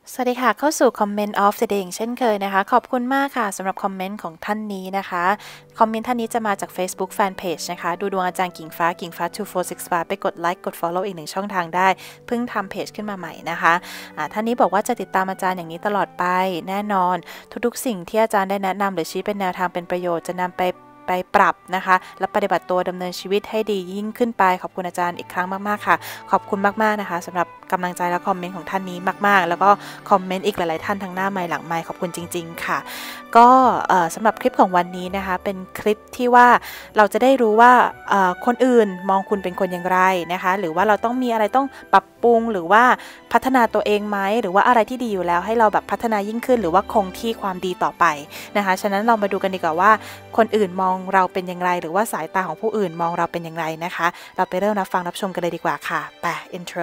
สวัสดีค่ะเข้าสู่ Comment of the Day เช่นเคยนะคะขอบคุณมากค่ะสำหรับคอมเมนต์ของท่านนี้นะคะคอมเมนต์ท่านนี้จะมาจาก Facebook Fanpage นะคะดูดวงอาจารย์กิ่งฟ้า2465ไปกดไลค์กด Follow อีกหนึ่งช่องทางได้เพิ่งทำเพจขึ้นมาใหม่นะคะท่านนี้บอกว่าจะติดตามอาจารย์อย่างนี้ตลอดไปแน่นอนทุกๆสิ่งที่อาจารย์ได้แนะนำหรือชี้เป็นแนวทางเป็นประโยชน์จะนำไปปรับนะคะและปฏิบัติตัวดำเนินชีวิตให้ดียิ่งขึ้นไปขอบคุณอาจารย์อีกครั้งมากๆค่ะขอบคุณมากๆนะคะสำหรับกำลังใจและคอมเมนต์ของท่านนี้มากๆแล้วก็คอมเมนต์อีกหลายๆท่านทั้งหน้าไมค์หลังไมค์ขอบคุณจริงๆค่ะก็สำหรับคลิปของวันนี้นะคะเป็นคลิปที่ว่าเราจะได้รู้ว่าคนอื่นมองคุณเป็นคนอย่างไรนะคะหรือว่าเราต้องมีอะไรต้องปรับปรุงหรือว่าพัฒนาตัวเองไหมหรือว่าอะไรที่ดีอยู่แล้วให้เราแบบพัฒนายิ่งขึ้นหรือว่าคงที่ความดีต่อไปนะคะฉะนั้นเรามาดูกันดีกว่าว่าคนอื่นมองเราเป็นอย่างไรหรือว่าสายตาของผู้อื่นมองเราเป็นอย่างไรนะคะเราไปเริ่มรับฟังรับชมกันเลยดีกว่าค่ะไป intro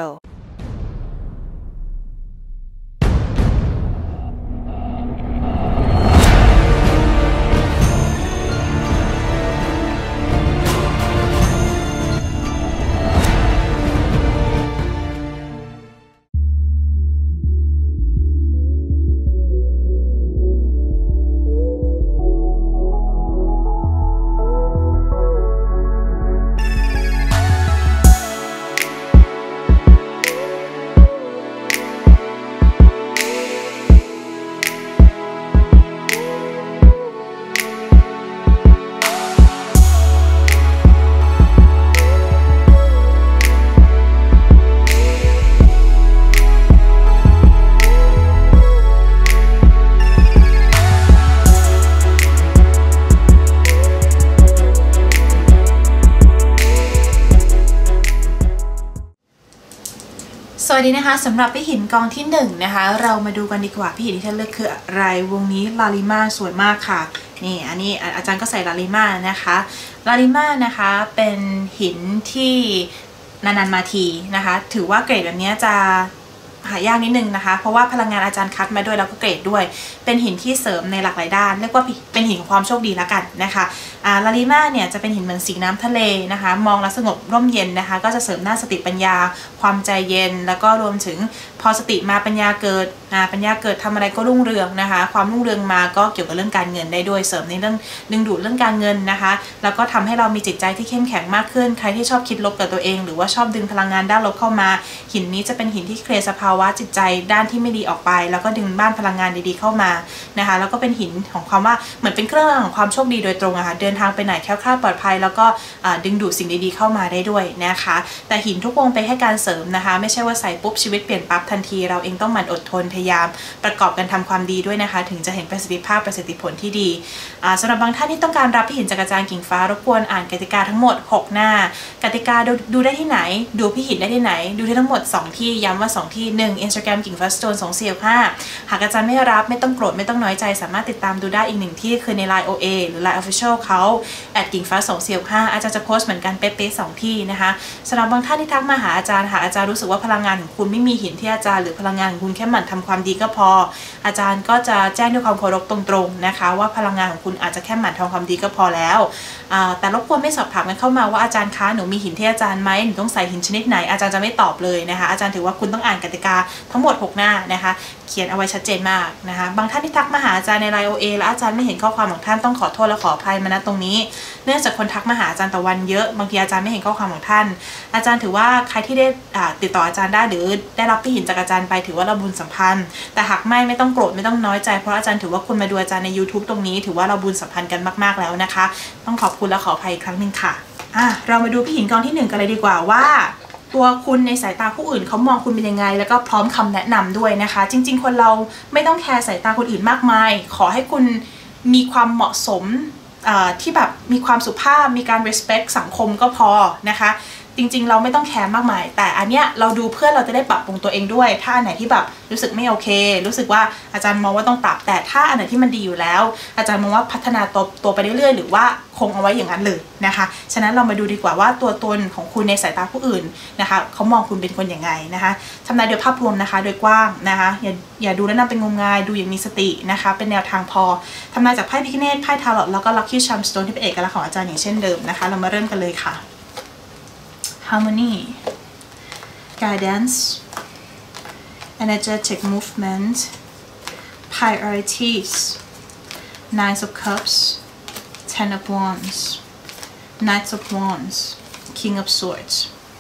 สวัสดีนะคะสำหรับพี่หินกองที่1นะคะเรามาดูกันดีกว่าพี่หินที่ท่านเลือกคืออะไรวงนี้ลาลิมาสวยมากค่ะนี่อันนี้อาจารย์ก็ใส่ลาลิมานะคะลาลิมานะคะเป็นหินที่นานๆมาทีนะคะถือว่าเกรดแบบนี้จะหายากนิดนึงนะคะเพราะว่าพลังงานอาจารย์คัดมาด้วยแล้วก็เกรดด้วยเป็นหินที่เสริมในหลากหลายด้านเรียกว่าเป็นหินของความโชคดีแล้วกันนะคะลาลิมาเนี่ยจะเป็นหินเหมือนสีน้ำทะเลนะคะมองแล้วสงบร่มเย็นนะคะก็จะเสริมหน้าสติปัญญาความใจเย็นแล้วก็รวมถึงพอสติมาปัญญาเกิดทำอะไรก็รุ่งเรืองนะคะความรุ่งเรืองมาก็เกี่ยวกับเรื่องการเงินได้ด้วยเสริมในเรื่องดึงดูดเรื่องการเงินนะคะแล้วก็ทำให้เรามีจิตใจที่เข้มแข็งมากขึ้นใครที่ชอบคิดลบกับตัวเองหรือว่าชอบดึงพลังงานด้านลบเข้ามาหินนี้จะเป็นหินที่เคลียร์สภาวะจิตใจด้านที่ไม่ดีออกไปแล้วก็ดึงบ้านพลังงานดีๆเข้ามานะคะแล้วก็เป็นหินของความว่าเหมือนเป็นเครื่องรางของความโชคดีโดยตรงอะค่ะเดินทางไปไหนแคล้วคลาดปลอดภัยแล้วก็ดึงดูดสิ่งดีๆเข้ามาได้ด้วยนะคะแต่หินทุกวงไปให้การเสริมนะคะไม่ใช่ว่าใส่ปุ๊บชีวิตเปลี่ยนปั๊บทันทีเราเองต้องหมั่นอดทนพยายามประกอบกันทำความดีด้วยนะคะถึงจะเห็นประสิทธิภาพประสิทธิผลที่ดีสำหรับบางท่านที่ต้องการรับพี่หินจากอาจารย์กิ่งฟ้ารบกวนอ่านกติกาทั้งหมด6หน้ากติกาดูได้ที่ไหนดูพี่หินได้ที่ไหนดูได้ทั้งหมด2ที่ย้ำว่า2ที่1 Instagram กิ่งฟ้า Stone 2465หากอาจารย์ไม่รับไม่ต้องโกรธไม่ต้องน้อยใจสามารถติดตามดูได้อีก1ที่คือใน Line OA หรือ Line Official เขากิ่งฟ้า2465อาจารย์จะโพสต์เหมือนกันเป๊ะๆ2ที่นะคะสำหรับบางท่านที่ทักมาหาอาจารย์หากอาจารย์รู้สึกว่าพลังงานของคุณไม่มีหินที่อาจารย์หรือพลังงานของคุณแค่หมั่นทำความดีก็พออาจารย์ก็จะแจ้งด้วยความเคารพตรงๆนะคะว่าพลังงานของคุณอาจจะแค่หมั่นทำความดีก็พอแล้วแต่รบกวนไม่สอบถามกันเข้ามาว่าอาจารย์คะหนูมีหินที่อาจารย์ไหมหนูต้องใส่หินชนิดไหนอาจารย์จะไม่ตอบเลยนะคะอาจารย์ถือว่าคุณต้องอ่านกติกาทั้งหมด6หน้านะคะเขียนเอาไว้ชัดเจนมากนะคะบางท่านที่ทักมาหาอาจารย์ใน Line OA แล้วอาจารย์ไม่เห็นข้อความของท่านต้องขอโทษและขออภัยมาณตรงนี้เนื่องจากคนทักมาหาอาจารย์ต่อวันเยอะบางทีอาจารย์ไม่เห็นข้อความของท่านอาจารย์ถือว่าใครที่ได้ติดต่ออาจารย์ได้หรือได้รับพี่หินจากอาจารย์ไปถือว่าเราบุญสัมพันธ์แต่หากไม่ต้องโกรธไม่ต้องน้อยใจเพราะอาจารย์ถือว่าคุณมาดูอาจารย์ใน YouTube ตรงนี้ถือว่าเราบุญสัมพันธ์กันมากๆแล้วนะคะต้องขอบคุณและขออภัยอีกครั้งหนึ่งค่ะเรามาดูพี่หินกองที่1กันเลยดีกว่าว่าตัวคุณในสายตาผู้อื่นเขามองคุณเป็นยังไงแล้วก็พร้อมคำแนะนำด้วยนะคะจริงๆคนเราไม่ต้องแคร์สายตาคนอื่นมากมายขอให้คุณมีความเหมาะสมที่แบบมีความสุภาพมีการ respect สังคมก็พอนะคะจริงๆเราไม่ต้องแคร์มากมายแต่อันเนี้ยเราดูเพื่อเราจะได้ปรับปรุงตัวเองด้วยถ้าอันไหนที่แบบรู้สึกไม่โอเครู้สึกว่าอาจารย์มองว่าต้องปรับแต่ถ้าอันไหนที่มันดีอยู่แล้วอาจารย์มองว่าพัฒนาตัวไปเรื่อยๆหรือว่าคงเอาไว้อย่างนั้นเลยนะคะฉะนั้นเรามาดูดีกว่าว่าตัวตนของคุณในสายตาผู้อื่นนะคะเขามองคุณเป็นคนอย่างไงนะคะทำนายโดยภาพรวมนะคะโดยกว้างนะคะอย่าดูแล้วนำเป็นงมงายดูอย่างมีสตินะคะเป็นแนวทางพอทำนายจากไพ่พิฆเนศไพ่ทาโรตแล้วก็ Lucky Charm Stone ที่เป็นเอกลักษณ์ของอาจารย์อย่างเช่นเดิมนะคะเรามาเริ่มกันเลยค่ะHarmony Guidance energetic movement, priorities, Nine of Cups, Ten of Wands, Knight of Wands, King of Swords.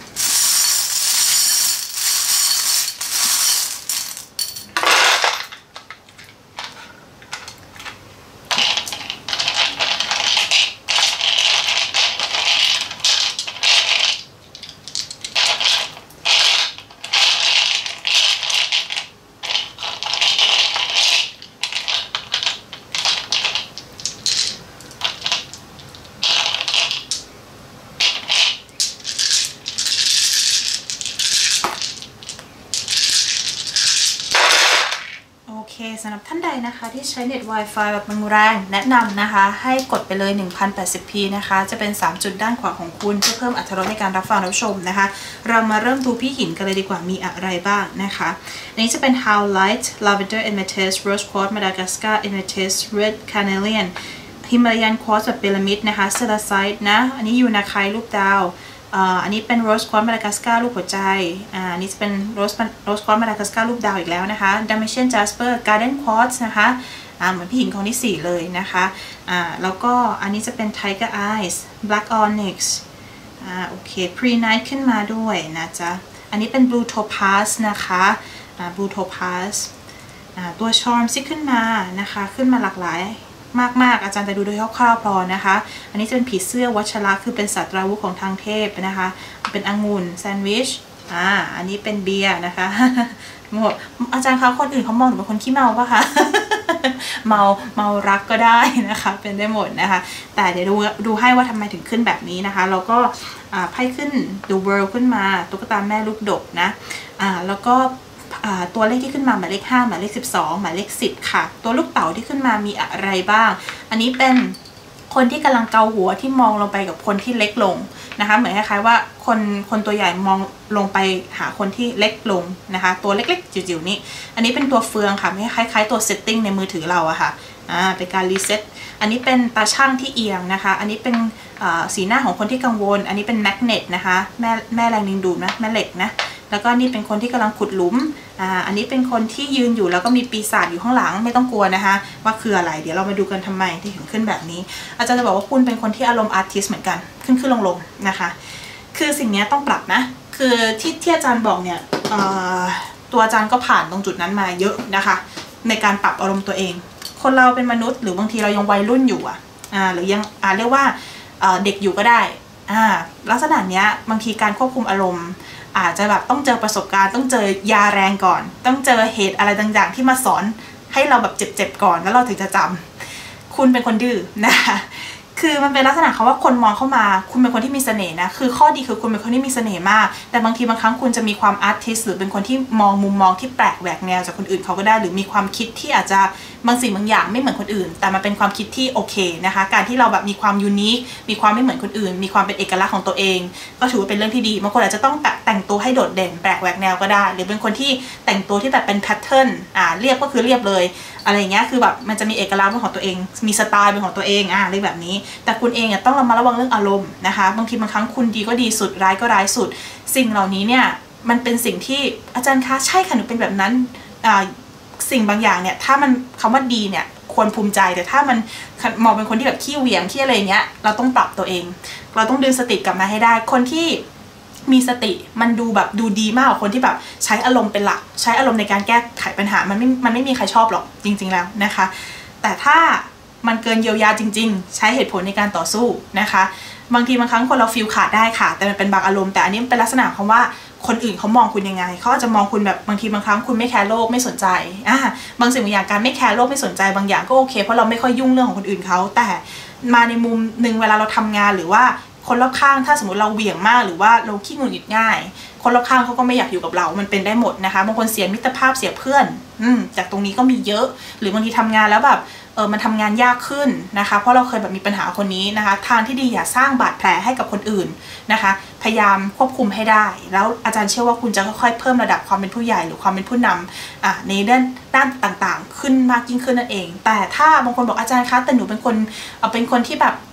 สำหรับท่านใดนะคะที่ใช้เน็ต Wi-Fi แบบแรงแนะนำนะคะให้กดไปเลย 1080p นะคะจะเป็น3จุดด้านขวาของคุณเพื่อเพิ่มอรรถรสในการรับฟังรับชมนะคะเรามาเริ่มดูพี่หินกันเลยดีกว่ามีอะไรบ้างนะคะอันนี้จะเป็น Howlite Lavender Amethyst Rose Quartz Madagascar Amethyst Red Carnelian Himalayan Quartz แบบพีระมิดนะคะ Celadite นะอันนี้ยูนาไครูปดาวอันนี้เป็น Rose Quartz Madagascar รูปหัวใจอันนี้จะเป็น Rose Quartz Madagascar รูปดาวอีกแล้วนะคะ Dalmatian Jasper Garden Quartz นะคะเหมือนพี่หญิงของที่4เลยนะคะแล้วก็อันนี้จะเป็น Tiger Eyes Black Onyx โอเค Pre Night ขึ้นมาด้วยนะจ๊ะอันนี้เป็น Blue Topaz นะคะ Blue Topaz ตัว Charm ที่ขึ้นมานะคะขึ้นมาหลากหลายมากๆอาจารย์จะดูโดยคร่าวๆพอนะคะอันนี้จะเป็นผีเสื้อวัชระคือเป็นสัตว์ราวุธของทางเทพนะคะเป็นองุ่นแซนด์วิชอันนี้เป็นเบียร์นะคะหมดอาจารย์คะคนอื่นเขามองหนูเป็นคนขี้เมาปะคะ เมารักก็ได้นะคะเป็นได้หมดนะคะแต่เดี๋ยวดูให้ว่าทำไมถึงขึ้นแบบนี้นะคะแล้วก็ไพ่ขึ้น The World ขึ้นมาตุ๊กตาแม่ลูกดกนะแล้วก็ตัวเลขที่ขึ้นมาหมายเลข5หมายเลข12หมายเลข10ค่ะตัวลูกเต๋าที่ขึ้นมามีอะไรบ้างอันนี้เป็นคนที่กำลังเกาหัวที่มองลงไปกับคนที่เล็กลงนะคะเหมือนคล้ายๆว่าคนตัวใหญ่มองลงไปหาคนที่เล็กลงนะคะตัวเล็กๆจิ๋วๆนี้อันนี้เป็นตัวเฟืองค่ะไม่คล้ายๆตัวเซตติ้งในมือถือเราอะค่ะเป็นการรีเซ็ตอันนี้เป็นตาช่างที่เอียงนะคะอันนี้เป็นสีหน้าของคนที่กังวลอันนี้เป็นแมกเนตนะคะแม่แรงดึงดูดนะแม่เหล็กนะแล้วก็นี่เป็นคนที่กำลังขุดหลุมอันนี้เป็นคนที่ยืนอยู่แล้วก็มีปีศาจอยู่ข้างหลังไม่ต้องกลัวนะคะว่าคืออะไรเดี๋ยวเรามาดูกันทำไมที่ถึงขึ้นแบบนี้อาจารย์จะบอกว่าคุณเป็นคนที่อารมณ์อาร์ติสเหมือนกันขึ้นลงนะคะคือสิ่งนี้ต้องปรับนะคือที่อาจารย์บอกเนี่ยตัวอาจารย์ก็ผ่านตรงจุดนั้นมาเยอะนะคะในการปรับอารมณ์ตัวเองคนเราเป็นมนุษย์หรือบางทีเรายังวัยรุ่นอยู่หรือยังเรียกว่าเด็กอยู่ก็ได้ลักษณะเนี้ยบางทีการควบคุมอารมณ์อาจจะแบบต้องเจอประสบการณ์ต้องเจอยาแรงก่อนต้องเจอเหตุอะไรต่างๆที่มาสอนให้เราแบบเจ็บๆก่อนแล้วเราถึงจะจำคุณเป็นคนดื้อนะคะคือมันเป็นลักษณะเขาว่าคนมองเข้ามาคุณเป็นคนที่มีเสน่ห์นะคือข้อดีคือคุณเป็นคนที่มีเสน่ห์มากแต่บางทีบางครั้งคุณจะมีความอาร์ติสหรือเป็นคนที่มองมุมมองที่แปลกแหวกแนวจากคนอื่นเขาก็ได้หรือมีความคิดที่อาจจะบางสิ่งบางอย่างไม่เหมือนคนอื่นแต่มันเป็นความคิดที่โอเคนะคะการที่เราแบบมีความยูนิคมีความไม่เหมือนคนอื่นมีความเป็นเอกลักษณ์ของตัวเองก็ถือว่าเป็นเรื่องที่ดีบางคนอาจจะต้องแต่งตัวให้โดดเด่นแปลกแหวกแนวก็ได้หรือเป็นคนที่แต่งตัวที่แบบเป็นแพทเทิร์นเรียบก็คือเรียบเลยอะไรเงี้ยคือแบบมันจะมีเอกลักษณ์เป็นของตัวเองมีสไตล์เป็นของตัวเองอะไรแบบนี้แต่คุณเองต้องระมัดระวังเรื่องอารมณ์นะคะบางทีบางครั้งคุณดีก็ดีสุดร้ายก็ร้ายสุดสิ่งเหล่านี้เนี่ยมันเป็นสิ่งที่อาจารย์คะใช่ค่ะหนูเป็นแบบนั้นสิ่งบางอย่างเนี่ยถ้ามันคำว่าดีเนี่ยควรภูมิใจแต่ถ้ามันมองเป็นคนที่แบบขี้เหวี่ยงขี้อะไรเงี้ยเราต้องปรับตัวเองเราต้องดึงสติกลับมาให้ได้คนที่มีสติมันดูดีมากกว่าคนที่แบบใช้อารมณ์เป็นหลักใช้อารมณ์ในการแก้ไขปัญหามันไม่มีใครชอบหรอกจริงๆแล้วนะคะแต่ถ้ามันเกินเยียวยาจริงๆใช้เหตุผลในการต่อสู้นะคะบางทีบางครั้งคนเราฟีลขาดได้ค่ะแต่มันเป็นบางอารมณ์แต่อันนี้เป็นลักษณะของว่าคนอื่นเขามองคุณยังไงเขาอาจจะมองคุณแบบบางทีบางครั้งคุณไม่แคร์โลกไม่สนใจบางสิ่งบางอย่างการไม่แคร์โลกไม่สนใจบางอย่างก็โอเคเพราะเราไม่ค่อยยุ่งเรื่องของคนอื่นเขาแต่มาในมุมหนึ่งเวลาเราทำงานหรือว่าคนรอบข้างถ้าสมมติเราเหวี่ยงมากหรือว่าเราขี้หงุดหงิดง่ายคนรอบข้างเขาก็ไม่อยากอยู่กับเรามันเป็นได้หมดนะคะบางคนเสียมิตรภาพเสียเพื่อนจากตรงนี้ก็มีเยอะหรือบางทีทำงานแล้วแบบมันทำงานยากขึ้นนะคะเพราะเราเคยแบบมีปัญหาคนนี้นะคะทางที่ดีอย่าสร้างบาดแผลให้กับคนอื่นนะคะพยายามควบคุมให้ได้แล้วอาจารย์เชื่อว่าคุณจะค่อยๆเพิ่มระดับความเป็นผู้ใหญ่หรือความเป็นผู้นำในด้านต่างๆขึ้นมากยิ่งขึ้นนั่นเองแต่ถ้าบางคนบอกอาจารย์คะแต่หนูเป็นคนที่แบบ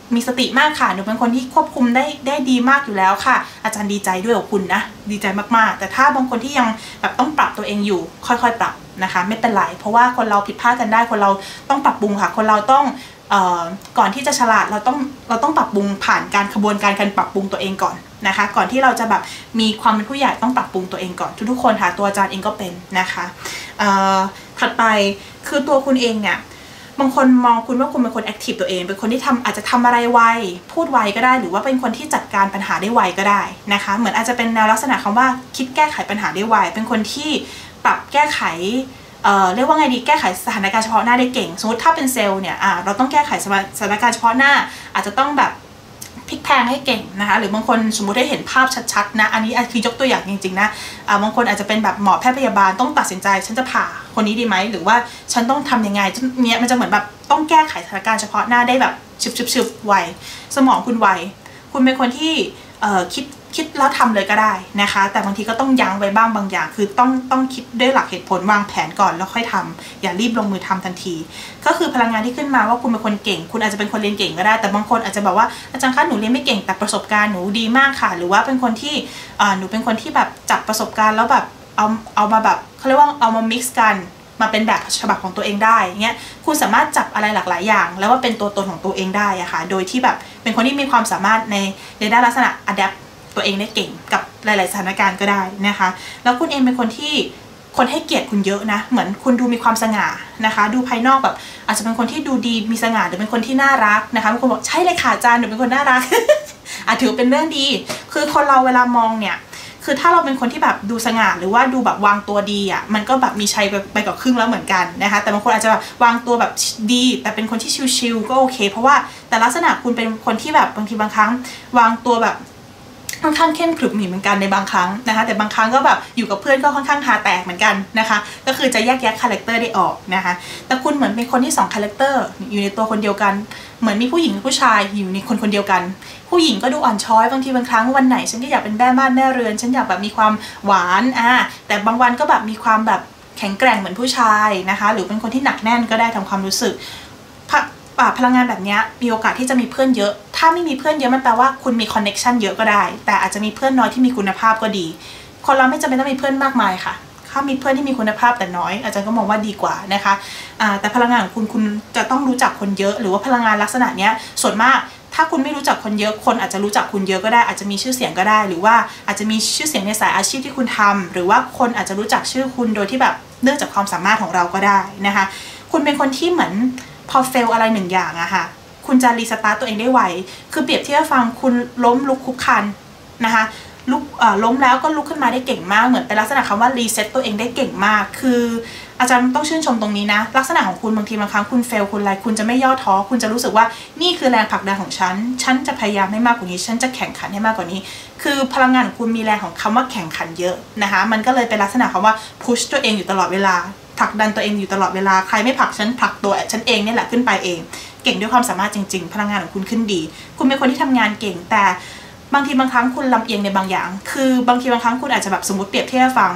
มีสติมากค่ะหนูเป็นคนที่ควบคุมได้ดีมากอยู่แล้วค่ะอาจารย์ดีใจด้วยกับคุณนะดีใจมากๆแต่ถ้าบางคนที่ยังแบบต้องปรับตัวเองอยู่ค่อยๆปรับนะคะไม่เป็นไรเพราะว่าคนเราผิดพลาดกันได้คนเราต้องปรับปรุงค่ะคนเราต้องก่อนที่จะฉลาดเราต้องปรับปรุงผ่านกระบวนการปรับปรุงตัวเองก่อนนะคะก่อนที่เราจะแบบมีความเป็นผู้ใหญ่ต้องปรับปรุงตัวเองก่อนทุกคนค่ะตัวอาจารย์เองก็เป็นนะคะถัดไปคือตัวคุณเองเนี่ยบางคนมองคุณว่าคุณเป็นคนแอคทีฟตัวเองเป็นคนที่อาจจะทำอะไรไวพูดไวก็ได้หรือว่าเป็นคนที่จัดการปัญหาได้ไวก็ได้นะคะเหมือนอาจจะเป็นแนวลักษณะคำว่าคิดแก้ไขปัญหาได้ไวเป็นคนที่ปรับแก้ไขเรียกว่าไงดีแก้ไขสถานการณ์เฉพาะหน้าได้เก่งสมมติถ้าเป็นเซลล์เนี่ยเราต้องแก้ไขสถานการณ์เฉพาะหน้าอาจจะต้องแบบพลิกแพลงให้เก่งนะคะหรือบางคนสมมุติได้เห็นภาพชัดๆนะอันนี้คือยกตัวอย่างจริงๆนะบางคนอาจจะเป็นแบบหมอแพทย์พยาบาลต้องตัดสินใจฉันจะผ่าคนนี้ดีไหมหรือว่าฉันต้องทำยังไงเนี่ยมันจะเหมือนแบบต้องแก้ไขสถานการณ์เฉพาะหน้าได้แบบชึบไวสมองคุณไวคุณเป็นคนที่คิดแล้วทำเลยก็ได้นะคะแต่บางทีก็ต้องยั้งไว้บ้างบางอย่างคือต้องคิดด้วยหลักเหตุผลวางแผนก่อนแล้วค่อยทำอย่ารีบลงมือทำทันทีก็คือพลังงานที่ขึ้นมาว่าคุณเป็นคนเก่งคุณอาจจะเป็นคนเรียนเก่งก็ได้แต่บางคนอาจจะบอกว่าอาจารย์คะหนูเรียนไม่เก่งแต่ประสบการณ์หนูดีมากค่ะหรือว่าเป็นคนที่หนูเป็นคนที่แบบจับประสบการณ์แล้วแบบเอามาแบบเขาเรียกว่าเอามา mix กันมาเป็นแบบฉบับของตัวเองได้เงี้ยคุณสามารถจับอะไรหลากหลายอย่างแล้วว่าเป็นตัวตนของตัวเองได้อะค่ะโดยที่แบบเป็นคนที่มีความสามารถในด้านลักษณะ adaptตัวเองได้เก่งกับหลายๆสถานการณ์ก็ได้นะคะแล้วคุณเองเป็นคนที่คนให้เกียรติคุณเยอะนะเหมือนคุณดูมีความสง่านะคะดูภายนอกแบบอาจจะเป็นคนที่ดูดีมีสง่าหรือเป็นคนที่น่ารักนะคะบางคนบอกใช่เลยค่ะอาจารย์หนูเป็นคนน่ารัก ถือเป็นเรื่องดีคือคนเราเวลามองเนี่ยคือถ้าเราเป็นคนที่แบบดูสง่าหรือว่าดูแบบวางตัวดีอ่ะมันก็แบบมีชัยไปกับครึ่งแล้วเหมือนกันนะคะแต่บางคนอาจจะแบบวางตัวแบบดีแต่เป็นคนที่ชิลๆก็โอเคเพราะว่าแต่ลักษณะคุณเป็นคนที่แบบบางทีบางครั้งวางตัวแบบค่อนข้างเข้มขรึมเหมือนกันในบางครั้งนะคะแต่บางครั้งก็แบบอยู่กับเพื่อนก็ค่อนข้างหาแตกเหมือนกันนะคะก็คือจะแยกแยะคาแรคเตอร์ได้ออกนะคะแต่คุณเหมือนเป็นคนที่2คาแรคเตอร์อยู่ในตัวคนเดียวกันเหมือนมีผู้หญิงกับผู้ชายอยู่ในคนเดียวกันผู้หญิงก็ดูอ่อนช้อยบางทีบางครั้งวันไหนฉันก็อยากเป็นแม่บ้านแม่เรือนฉันอยากแบบมีความหวานแต่บางวันก็แบบมีความแบบแข็งแกร่งเหมือนผู้ชายนะคะหรือเป็นคนที่หนักแน่นก็ได้ทำความรู้สึกพลังงานแบบนี้มีโอกาสที่จะมีเพื่อนเยอะถ้าไม่มีเพื่อนเยอะมันแปลว่าคุณมีคอนเน็กชันเยอะก็ได้แต่อาจจะมีเพื่อนน้อยที่มีคุณภาพก็ดีคนเราไม่จำเป็นต้องมีเพื่อนมากมายค่ะถ้ามีเพื่อนที่มีคุณภาพแต่น้อยอาจารย์ก็มองว่าดีกว่านะคะแต่พลังงานของคุณจะต้องรู้จักคนเยอะหรือว่าพลังงานลักษณะนี้ส่วนมากถ้าคุณไม่รู้จักคนเยอะคนอาจจะรู้จักคุณเยอะก็ได้อาจจะมีชื่อเสียงก็ได้หรือว่าอาจจะมีชื่อเสียงในสายอาชีพที่คุณทำหรือว่าคนอาจจะรู้จักชื่อคุณโดยที่แบบเนื่องจากความสามารถของเราก็ได้นะคะคุณเป็นคนที่เหมือนพอเฟลอะไรหนึ่งอย่างอะค่ะคุณจะรีสตาร์ตตัวเองได้ไวคือเปรียบเทียบฟังคุณล้มลุกคุกคันนะคะล้มแล้วก็ลุกขึ้นมาได้เก่งมากเหมือนเป็นลักษณะคำว่ารีเซ็ตตัวเองได้เก่งมากคืออาจารย์ต้องชื่นชมตรงนี้นะลักษณะของคุณบางทีบางครั้งคุณเฟลคุณอะไรคุณจะไม่ย่อท้อคุณจะรู้สึกว่านี่คือแรงผลักดันของฉันจะพยายามให้มากกว่านี้ฉันจะแข่งขันให้มากกว่านี้คือพลังงานของคุณมีแรงของคำว่าแข่งขันเยอะนะคะมันก็เลยเป็นลักษณะคำว่าพุชตัวเองอยู่ตลอดเวลาผลักดันตัวเองอยู่ตลอดเวลาใครไม่ผลักฉันผลักตัวฉันเองนี่แหละขึ้นไปเองเก่งด้วยความสามารถจริงๆพลังงานของคุณขึ้นดีคุณเป็นคนที่ทำงานเก่งแต่บางทีบางครั้งคุณลำเอียงในบางอย่างคือบางทีบางครั้งคุณอาจจะแบบสมมติเปรียบเทียบฟัง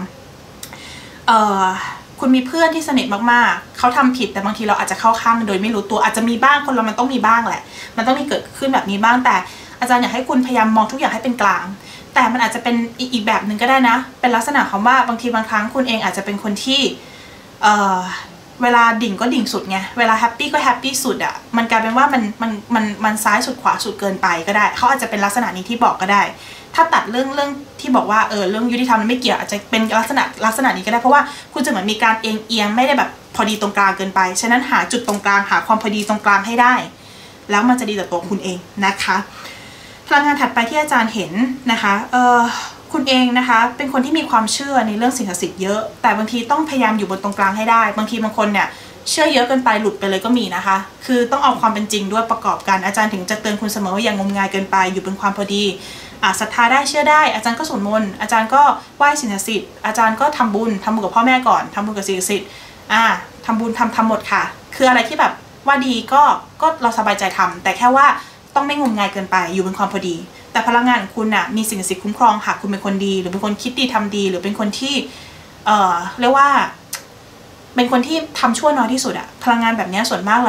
คุณมีเพื่อนที่สนิทมากๆเขาทำผิดแต่บางทีเราอาจจะเข้าข้างโดยไม่รู้ตัวอาจจะมีบ้างคนเรามันต้องมีบ้างแหละมันต้องมีเกิดขึ้นแบบนี้บ้างแต่อาจารย์อยากให้คุณพยายามมองทุกอย่างให้เป็นกลางแต่มันอาจจะเป็นอีกแบบหนึ่งก็ได้นะเป็นลักษณะคำว่าบางทีบางครั้งคุณเองอาจจะเป็นคนที่เวลาดิ่งก็ดิ่งสุดไงเวลาแฮปปี้ก็แฮปปี้สุดอ่ะมันกลายเป็นว่ามันซ้ายสุดขวาสุดเกินไปก็ได้เขาอาจจะเป็นลักษณะนี้ที่บอกก็ได้ถ้าตัดเรื่องที่บอกว่าเรื่องยุติธรรมมันไม่เกี่ยวอาจจะเป็นลักษณะนี้ก็ได้เพราะว่าคุณจะเหมือนมีการเอียงไม่ได้แบบพอดีตรงกลางเกินไปฉะนั้นหาจุดตรงกลางหาความพอดีตรงกลางให้ได้แล้วมันจะดีต่อตัวคุณเองนะคะพลังงานถัดไปที่อาจารย์เห็นนะคะคุณเองนะคะเป็นคนที่มีความเชื่อในเรื่องสิ่งศักดิ์สิทธิ์เยอะแต่บางทีต้องพยายามอยู่บนตรงกลางให้ได้บางทีบางคนเนี่ยเชื่อเยอะเกินไปหลุดไปเลยก็มีนะคะคือต้องเอาความเป็นจริงด้วยประกอบกันอาจารย์ถึงจะเตือนคุณเสมอว่าอย่างงมงายเกินไปอยู่บนความพอดีศรัทธาได้เชื่อได้อาจารย์ก็สวดมนต์อาจารย์ก็ไหว้สิ่งศักดิ์สิทธิ์อาจารย์ก็ทำบุญกับพ่อแม่ก่อนทำบุญกับสิ่งศักดิ์สิทธิ์ทำบุญทำหมดค่ะคืออะไรที่แบบว่าดีก็เราสบายใจทำแต่แค่ว่าต้องไม่งมงายเกินไปอยู่บนความพอดีแต่พลังงานของคุณน่ะมีสิ่งศักดิ์สิทธิ์คุ้มครองหากคุณเป็นคนดีหรือเป็นคนคิดดีทำดีหรือเป็นคนที่เรียกว่าเป็นคนที่ทำชั่วน้อยที่สุดอะพลังงานแบบนี้ส่วนมากแล้วอะ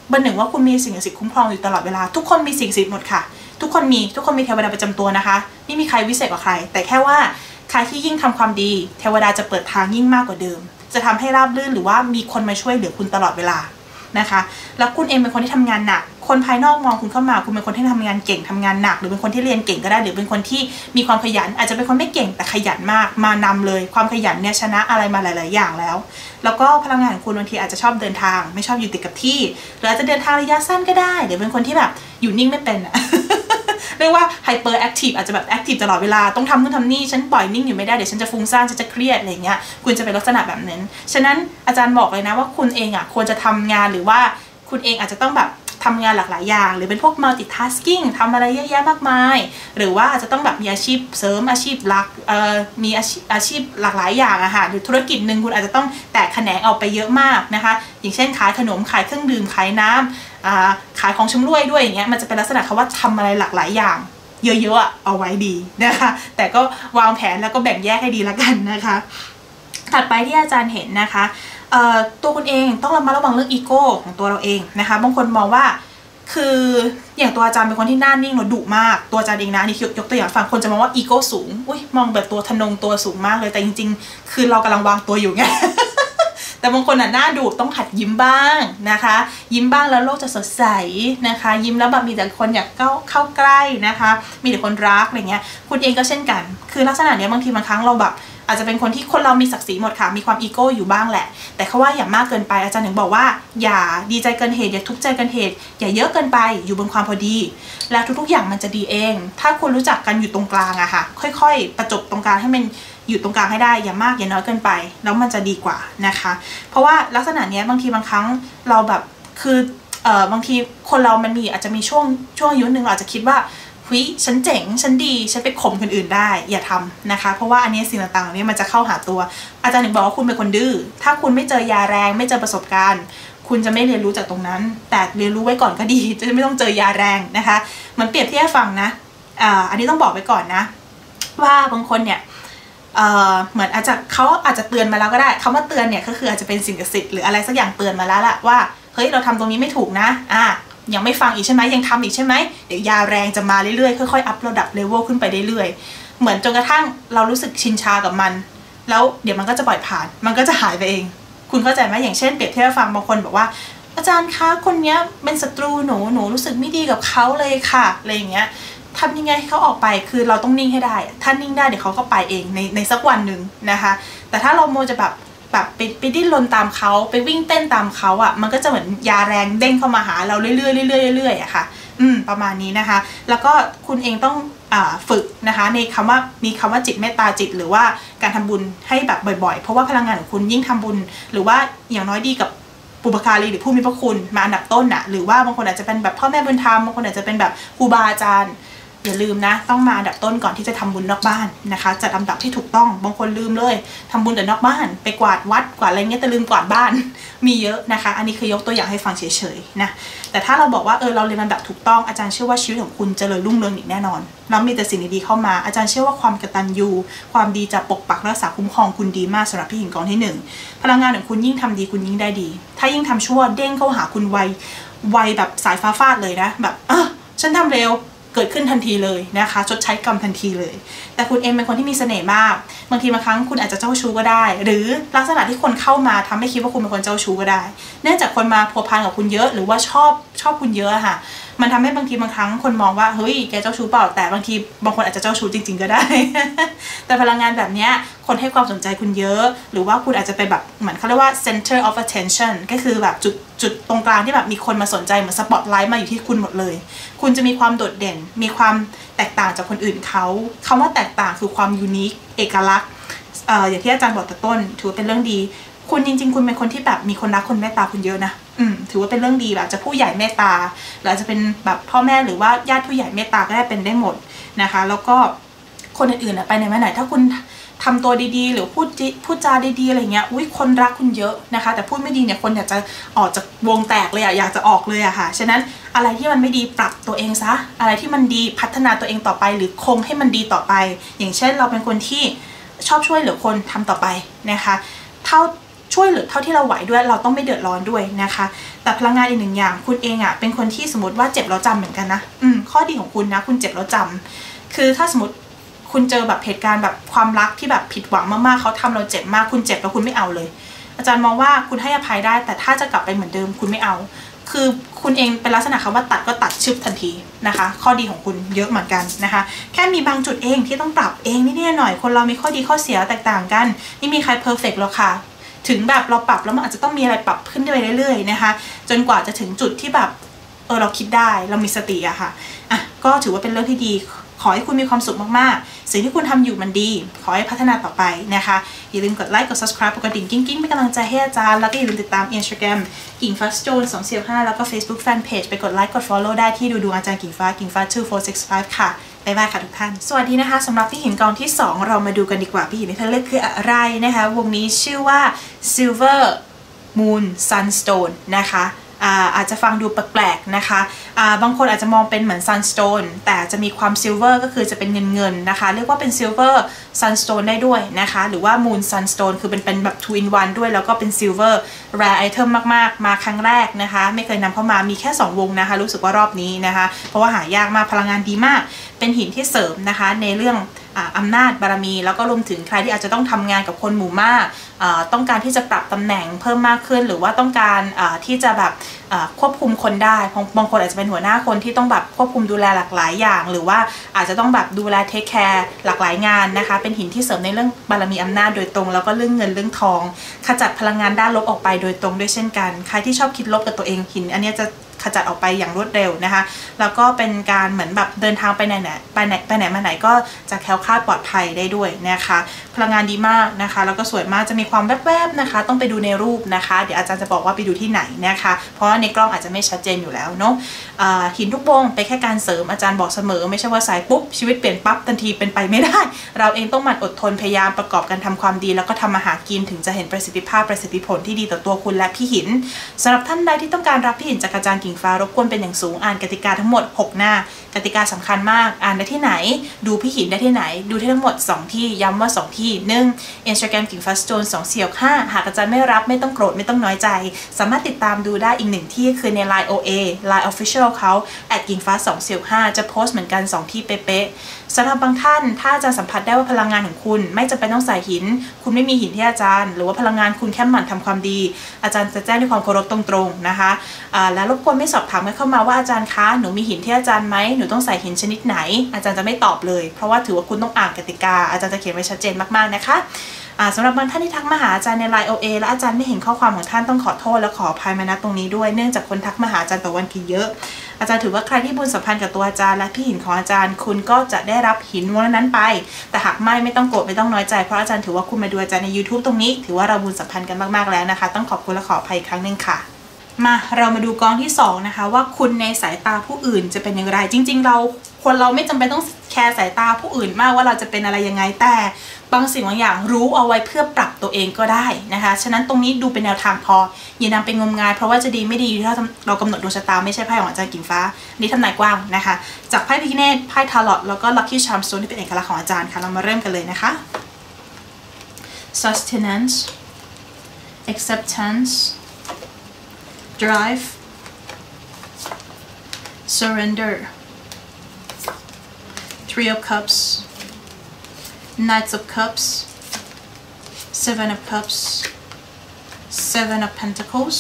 เบอร์หนึ่งว่าคุณมีสิ่งศักดิ์สิทธิ์คุ้มครองอยู่ตลอดเวลาทุกคนมีสิ่งศักดิ์สิทธิ์หมดค่ะทุกคนมีเทวดาประจำตัวนะคะไม่มีใครวิเศษกว่าใครแต่แค่ว่าใครที่ยิ่งทำความดีเทวดาจะเปิดทางยิ่งมากกว่าเดิมจะทำให้ราบรื่นหรือว่ามีคนมาช่วยเหลือคุณตลอดเวลานะคะแล้วคุณเองเป็นคนที่ทำงานหนักคนภายนอกมองคุณเข้ามาคุณเป็นคนที่ทำงานเก่งทำงานหนักหรือเป็นคนที่เรียนเก่งก็ได้หรือเป็นคนที่มีความขยันอาจจะเป็นคนไม่เก่งแต่ขยันมากมานำเลยความขยันเนี่ยชนะอะไรมาหลายๆอย่างแล้วก็พลังงานของคุณบางทีอาจจะชอบเดินทางไม่ชอบอยู่ติดกับที่หรืออาจจะเดินทางระยะสั้นก็ได้หรือเป็นคนที่แบบอยู่นิ่งไม่เป็นอะ เรียกว่าไฮเปอร์แอคทีฟอาจจะแบบแอคทีฟตลอดเวลาต้องทำนู่นทำนี่ฉันปล่อยนิ่งอยู่ไม่ได้เดี๋ยวฉันจะฟุ้งซ่านฉันจะเครียดอะไรเงี้ยคุณจะเป็นลักษณะแบบนั้นฉะนั้นอาจารย์บอกเลยนะว่าคุณเองอ่ะควรจะทำงานหรือว่าคุณเองอาจจะต้องแบบทำงานหลากหลายอย่างหรือเป็นพวก multitasking ทำอะไรเยอะแยะมากมายหรือว่าอาจจะต้องแบบมีอาชีพเสริมอาชีพหลักมีอาชีพหลากหลายอย่างอะค่ะหรือธุรกิจหนึ่งคุณอาจจะต้องแตกแขนงออกไปเยอะมากนะคะอย่างเช่นขายขนมขายเครื่องดื่มขายน้ำขายของชำร่วยด้วยอย่างเงี้ยมันจะเป็นลักษณะคำว่าทำอะไรหลากหลายอย่างเยอะๆเอาไว้ดีนะคะแต่ก็วางแผนแล้วก็แบ่งแยกให้ดีละกันนะคะถัดไปที่อาจารย์เห็นนะคะตัวคุณเองต้องระมัดระวังเรื่องอีโก้ของตัวเราเองนะคะบางคนมองว่าคืออย่างตัวอาจารย์เป็นคนที่หน้านิ่งหรือดุมากตัวอาจารย์เองนะนี่ยกตัวอย่างฟังคนจะมองว่าอีโก้สูงอุ้ยมองแบบตัวทะนงตัวสูงมากเลยแต่จริงๆคือเรากำลังวางตัวอยู่ไง แต่บางคนหน้าดุต้องหัดยิ้มบ้างนะคะยิ้มบ้างแล้วโลกจะสดใสนะคะยิ้มแล้วแบบมีแต่คนอยากเข้าใกล้นะคะมีแต่คนรักอะไรเงี้ยคุณเองก็เช่นกันคือลักษณะนี้บางทีบางครั้งเราแบบอาจจะเป็นคนที่คนเรามีศักดิ์ศรีหมดค่ะมีความอีโก้อยู่บ้างแหละแต่เขาว่าอย่ามากเกินไปอาจารย์ถึงบอกว่าอย่าดีใจเกินเหตุอย่าทุกข์ใจเกินเหตุอย่าเยอะเกินไปอยู่บนความพอดีแล้วทุกๆอย่างมันจะดีเองถ้าคุณรู้จักกันอยู่ตรงกลางอะค่ะค่อยๆประจบตรงกลางให้มันอยู่ตรงกลางให้ได้อย่ามากอย่าน้อยเกินไปแล้วมันจะดีกว่านะคะเพราะว่าลักษณะนี้บางทีบางครั้งเราแบบคือบางทีคนเรามันมีอาจจะมีช่วงอายุหนึ่งเราอาจจะคิดว่าฉันเจ๋งฉันดีฉันไปข่มคนอื่นได้อย่าทำนะคะเพราะว่าอันนี้สิ่งต่างๆนี้มันจะเข้าหาตัวอาจารย์ถึงบอกว่าคุณเป็นคนดื้อถ้าคุณไม่เจอยาแรงไม่เจอประสบการณ์คุณจะไม่เรียนรู้จากตรงนั้นแต่เรียนรู้ไว้ก่อนก็ดีจะไม่ต้องเจอยาแรงนะคะมันเปรียบเทียบฟังนะอันนี้ต้องบอกไว้ก่อนนะว่าบางคนเนี่ยเหมือนเขาอาจจะเตือนมาแล้วก็ได้คำว่าเตือนเนี่ยก็คืออาจจะเป็นสิ่งศักดิ์สิทธิ์หรืออะไรสักอย่างเตือนมาแล้วแหละว่าเฮ้ยเราทำตรงนี้ไม่ถูกนะยังไม่ฟังอีกใช่ไหมยังทำอีกใช่ไหมเดี๋ยวยาแรงจะมาเรื่อยๆค่อยๆอัพระดับเลเวลขึ้นไปเรื่อยๆเหมือนจนกระทั่งเรารู้สึกชินชากับมันแล้วเดี๋ยวมันก็จะปล่อยผ่านมันก็จะหายไปเองคุณเข้าใจไหมอย่างเช่นเปรียบเทียบฟังบางคนบอกว่าอาจารย์คะคนนี้เป็นศัตรูหนูรู้สึกไม่ดีกับเขาเลยค่ะอะไรอย่างเงี้ยทำยังไงให้เขาออกไปคือเราต้องนิ่งให้ได้ถ้านิ่งได้เดี๋ยวเขาก็ไปเองในสักวันหนึ่งนะคะแต่ถ้าเราโมจะแบบไปดิ้นรนตามเขาไปวิ่งเต้นตามเขาอ่ะมันก็จะเหมือนยาแรงเด้งเข้ามาหาเราเรื่อยๆอะค่ะประมาณนี้นะคะแล้วก็คุณเองต้องฝึกนะคะในมีคำว่าจิตเมตตาจิตหรือว่าการทำบุญให้แบบบ่อยๆเพราะว่าพลังงานของคุณยิ่งทำบุญหรือว่าอย่างน้อยดีกับปุพการีหรือผู้มีพระคุณมาอันดับต้นน่ะหรือว่าบางคนอาจจะเป็นแบบพ่อแม่บุญธรรมบางคนอาจจะเป็นแบบครูบาอาจารย์อย่าลืมนะต้องมาอันดับต้นก่อนที่จะทำบุญนอกบ้านนะคะจัดลำดับที่ถูกต้องบางคนลืมเลยทำบุญแต่นอกบ้านไปกวาดวัดกวาดอะไรเงี้ยแต่ลืมกวาดบ้านมีเยอะนะคะอันนี้คือยกตัวอย่างให้ฟังเฉยๆนะแต่ถ้าเราบอกว่าเราเรียนลำดับถูกต้องอาจารย์เชื่อว่าชีวิตของคุณเจริญรุ่งเรืองอีกแน่นอนแล้วมีแต่สิ่งดีๆเข้ามาอาจารย์เชื่อว่าความกตัญญูความดีจะปกปักรักษาคุ้มครองคุณดีมากสำหรับพี่หญิงกองที่1พลังงานของคุณยิ่งทำดีคุณยิ่งได้ดีถ้ายิ่งทำชั่วเด้งเข้าหาคุณไวแบบสายฟ้าฟาดเลยนะแบบฉันทำเร็วเกิดขึ้นทันทีเลยนะคะชดใช้กรรมทันทีเลยแต่คุณเองเป็นคนที่มีเสน่ห์มากบางทีบางครั้งคุณอาจจะเจ้าชู้ก็ได้หรือลักษณะที่คนเข้ามาทำให้คิดว่าคุณเป็นคนเจ้าชู้ก็ได้เนื่องจากคนมาพัวพันกับคุณเยอะหรือว่าชอบคุณเยอะค่ะมันทำให้บางทีบางครั้งคนมองว่าเฮ้ยแกเจ้าชู้เปล่าแต่บางทีบางคนอาจจะเจ้าชู้จริงๆก็ได้ แต่พลังงานแบบนี้คนให้ความสนใจคุณเยอะหรือว่าคุณอาจจะเป็นแบบเหมือนเขาเรียกว่า center of attention ก็คือแบบจุดตรงกลางที่แบบมีคนมาสนใจเหมือนสปอตไลท์มาอยู่ที่คุณหมดเลยคุณจะมีความโดดเด่นมีความแตกต่างจากคนอื่นเขาคำว่าแตกต่างคือความยูนิคเอกลักษณ์อย่างที่อาจารย์บอกแต่ต้นถือว่าเป็นเรื่องดีคุณจริงๆคุณเป็นคนที่แบบมีคนรักคนเมตตาคุณเยอะนะถือว่าเป็นเรื่องดีแบบจะผู้ใหญ่เมตตาหรืออาจจะเป็นแบบพ่อแม่หรือว่าญาติผู้ใหญ่เมตตาก็ได้เป็นได้หมดนะคะแล้วก็คนอื่นๆไปไหนมาไหนถ้าคุณทำตัวดีๆหรือพูดจาดีๆอะไรเงี้ยคนรักคุณเยอะนะคะแต่พูดไม่ดีเนี่ยคนอยากจะออกจากวงแตกเลยอยากจะออกเลยค่ะฉะนั้นอะไรที่มันไม่ดีปรับตัวเองซะอะไรที่มันดีพัฒนาตัวเองต่อไปหรือคงให้มันดีต่อไปอย่างเช่นเราเป็นคนที่ชอบช่วยเหลือคนทำต่อไปนะคะเท่าช่วยเหลือเท่าที่เราไหวด้วยเราต้องไม่เดือดร้อนด้วยนะคะแต่พลังงานอีกหนึ่งอย่างคุณเองอ่ะเป็นคนที่สมมติว่าเจ็บแล้วจำเหมือนกันนะข้อดีของคุณนะคุณเจ็บแล้วจำคือถ้าสมมติคุณเจอแบบเหตุการณ์แบบความรักที่แบบผิดหวังมากๆเขาทำเราเจ็บมากคุณเจ็บแล้วคุณไม่เอาเลยอาจารย์มองว่าคุณให้อภัยได้แต่ถ้าจะกลับไปเหมือนเดิมคุณไม่เอาคือคุณเองเป็นลักษณะคำว่าตัดก็ตัดชึบทันทีนะคะข้อดีของคุณเยอะเหมือนกันนะคะแค่มีบางจุดเองที่ต้องปรับเองนิดหน่อยคนเรามีข้อดีข้อเสียแตกต่างกันไม่มีใครเพอร์เฟกต์หรอกค่ะถึงแบบเราปรับแล้วมันอาจจะต้องมีอะไรปรับขึ้นไปเรื่อยๆนะคะจนกว่าจะถึงจุดที่แบบเราคิดได้เรามีสติอะค่ะก็ถือว่าเป็นเรื่องที่ดีขอให้คุณมีความสุขมากๆสิ่งที่คุณทำอยู่มันดีขอให้พัฒนาต่อไปนะคะอย่าลืมกดไลค์กด subscribe กดกระดิ่งกิ้งเป็นกำลังใจให้อาจารย์แล้วก็อย่าลืมติดตาม Instagram กิ่งฟ้า Stone 245แล้วก็ Facebook Fanpage ไปกดไลค์กด follow ได้ที่ดูอาจารย์กิ่งฟ้า2465ค่ะบ๊ายบายค่ะทุกท่านสวัสดีนะคะสำหรับพี่หินกองที่2เรามาดูกันดีกว่าพี่หินที่ท่านเลือกคืออะไรนะคะวงนี้ชื่อว่า Silver Moon Sunstone นะคะอาจจะฟังดูแปลกๆนะคะบางคนอาจจะมองเป็นเหมือน sunstone แต่จะมีความ silver ก็คือจะเป็นเงินนะคะเรียกว่าเป็น silver sunstone ได้ด้วยนะคะหรือว่า moon sunstone คือเป็นแบบ 2 in 1ด้วยแล้วก็เป็น silver rare item มากๆมาครั้งแรกนะคะไม่เคยนำเข้ามามีแค่2วงนะคะรู้สึกว่ารอบนี้นะคะเพราะว่าหายากมากพลังงานดีมากเป็นหินที่เสริมนะคะในเรื่องอำนาจบารมีแล้วก็รวมถึงใครที่อาจจะต้องทำงานกับคนหมู่มากต้องการที่จะปรับตำแหน่งเพิ่มมากขึ้นหรือว่าต้องการที่จะแบบควบคุมคนได้บางคนอาจจะเป็นหัวหน้าคนที่ต้องแบบควบคุมดูแลหลากหลายอย่างหรือว่าอาจจะต้องแบบดูแลเทคแคร์หลากหลายงานนะคะเป็นหินที่เสริมในเรื่องบารมีอำนาจโดยตรงแล้วก็เรื่องเงินเรื่องทองขจัดพลังงานด้านลบออกไปโดยตรงด้วยเช่นกันใครที่ชอบคิดลบกับตัวเองหินอันนี้จะขจัดออกไปอย่างรวดเร็วนะคะแล้วก็เป็นการเหมือนแบบเดินทางไปไหนมาไหนก็จะแคล้วคลาดปลอดภัยได้ด้วยนะคะพลังงานดีมากนะคะแล้วก็สวยมากจะมีความแวบๆนะคะต้องไปดูในรูปนะคะเดี๋ยวอาจารย์จะบอกว่าไปดูที่ไหนนะคะเพราะว่าในกล้องอาจจะไม่ชัดเจนอยู่แล้วเนาะหินทุกวงเป็นแค่การเสริมอาจารย์บอกเสมอไม่ใช่ว่าสายปุ๊บชีวิตเปลี่ยนปั๊บทันทีเป็นไปไม่ได้เราเองต้องหมั่นอดทนพยายามประกอบกันทำความดีแล้วก็ทำมาหากินถึงจะเห็นประสิทธิภาพประสิทธิผลที่ดีต่อตัวคุณและพี่หินสำหรับท่านใดที่ต้องการรับพี่หินจากอาจารย์กิ่งฟ้ารบกวนเป็นอย่างสูงอ่านกติกาทั้งหมด6หน้ากติกาสำคัญมากอ่านได้ที่ไหนดูพี่หินได้ที่ไหนดูที่ทั้งหมด2ที่ย้ำว่า2ที่1 Instagram กิ่งฟ้า Stone 2465หากอาจารย์ไม่รับไม่ต้องโกรธไม่ต้องน้อยใจสามารถติดตามดูได้อีก1ที่คือใน Line OA Line Official เขากิ่งฟ้า245จะโพสต์เหมือนกัน2ที่เป๊ะๆสำหรับบางท่านถ้าจะสัมผัสได้ว่าพลังงานของคุณไม่จำเป็นต้องใส่หินคุณไม่มีหินที่อาจารย์หรือว่าพลังงานคุณแค่หมั่นทำความดีอาจารย์จะแจ้งด้วยความเคารพตรงๆนะคะและรบกวนไม่สอบถามกันเข้ามาว่าอาจารย์คะหนูมีหินที่อาจารย์ไหมหนูต้องใส่หินชนิดไหนอาจารย์จะไม่ตอบเลยเพราะว่าถือว่าคุณต้องอ่านกติกาอาจารย์จะเขียนไว้ชัดเจนมากๆนะคะสำหรับบางท่านที่ทักมาหาอาจารย์ใน Line OA และอาจารย์ไม่เห็นข้อความของท่านต้องขอโทษและขออภัยมาณตรงนี้ด้วยเนื่องจากคนทักมาหาอาจารย์ต่อวันคือเยอะอาจารย์ถือว่าใครที่บุญสัมพันธ์กับตัวอาจารย์และพี่หินของอาจารย์คุณก็จะได้รับหินวงนั้นไปแต่หากไม่ต้องโกรธไม่ต้องน้อยใจเพราะอาจารย์ถือว่าคุณมาดูอาจารย์ใน YouTube ตรงนี้ถือว่าเราบุญสัมพันธ์กันมากๆแล้วนะคะต้องขอบคุณและขออภัยอีกครั้งนึงค่ะมาเรามาดูกองที่2นะคะว่าคุณในสายตาผู้อื่นจะเป็นอย่างไรจริงๆคนเราไม่จำเป็นต้องแคร์สายตาผู้อื่นมากว่าเราจะเป็นอะไรยังไงแต่บางสิ่งบางอย่างรู้เอาไว้เพื่อปรับตัวเองก็ได้นะคะฉะนั้นตรงนี้ดูเป็นแนวทางพออย่านำไปงมงายเพราะว่าจะดีไม่ดีถ้าเรากำหนดดวงชะตาไม่ใช่ไพ่ของอาจารย์กิ่งฟ้านี่ทำนายกว้างนะคะจากไพ่พิฆเนศไพ่ทาร์ลอตแล้วก็ Lucky Charm Stone ที่เป็นเอกลักษณ์ของอาจารย์ค่ะเรามาเริ่มกันเลยนะคะ Sustenance Acceptance Drive Surrender Three of Cups Knights of Cups Seven of Cups Seven of Pentacles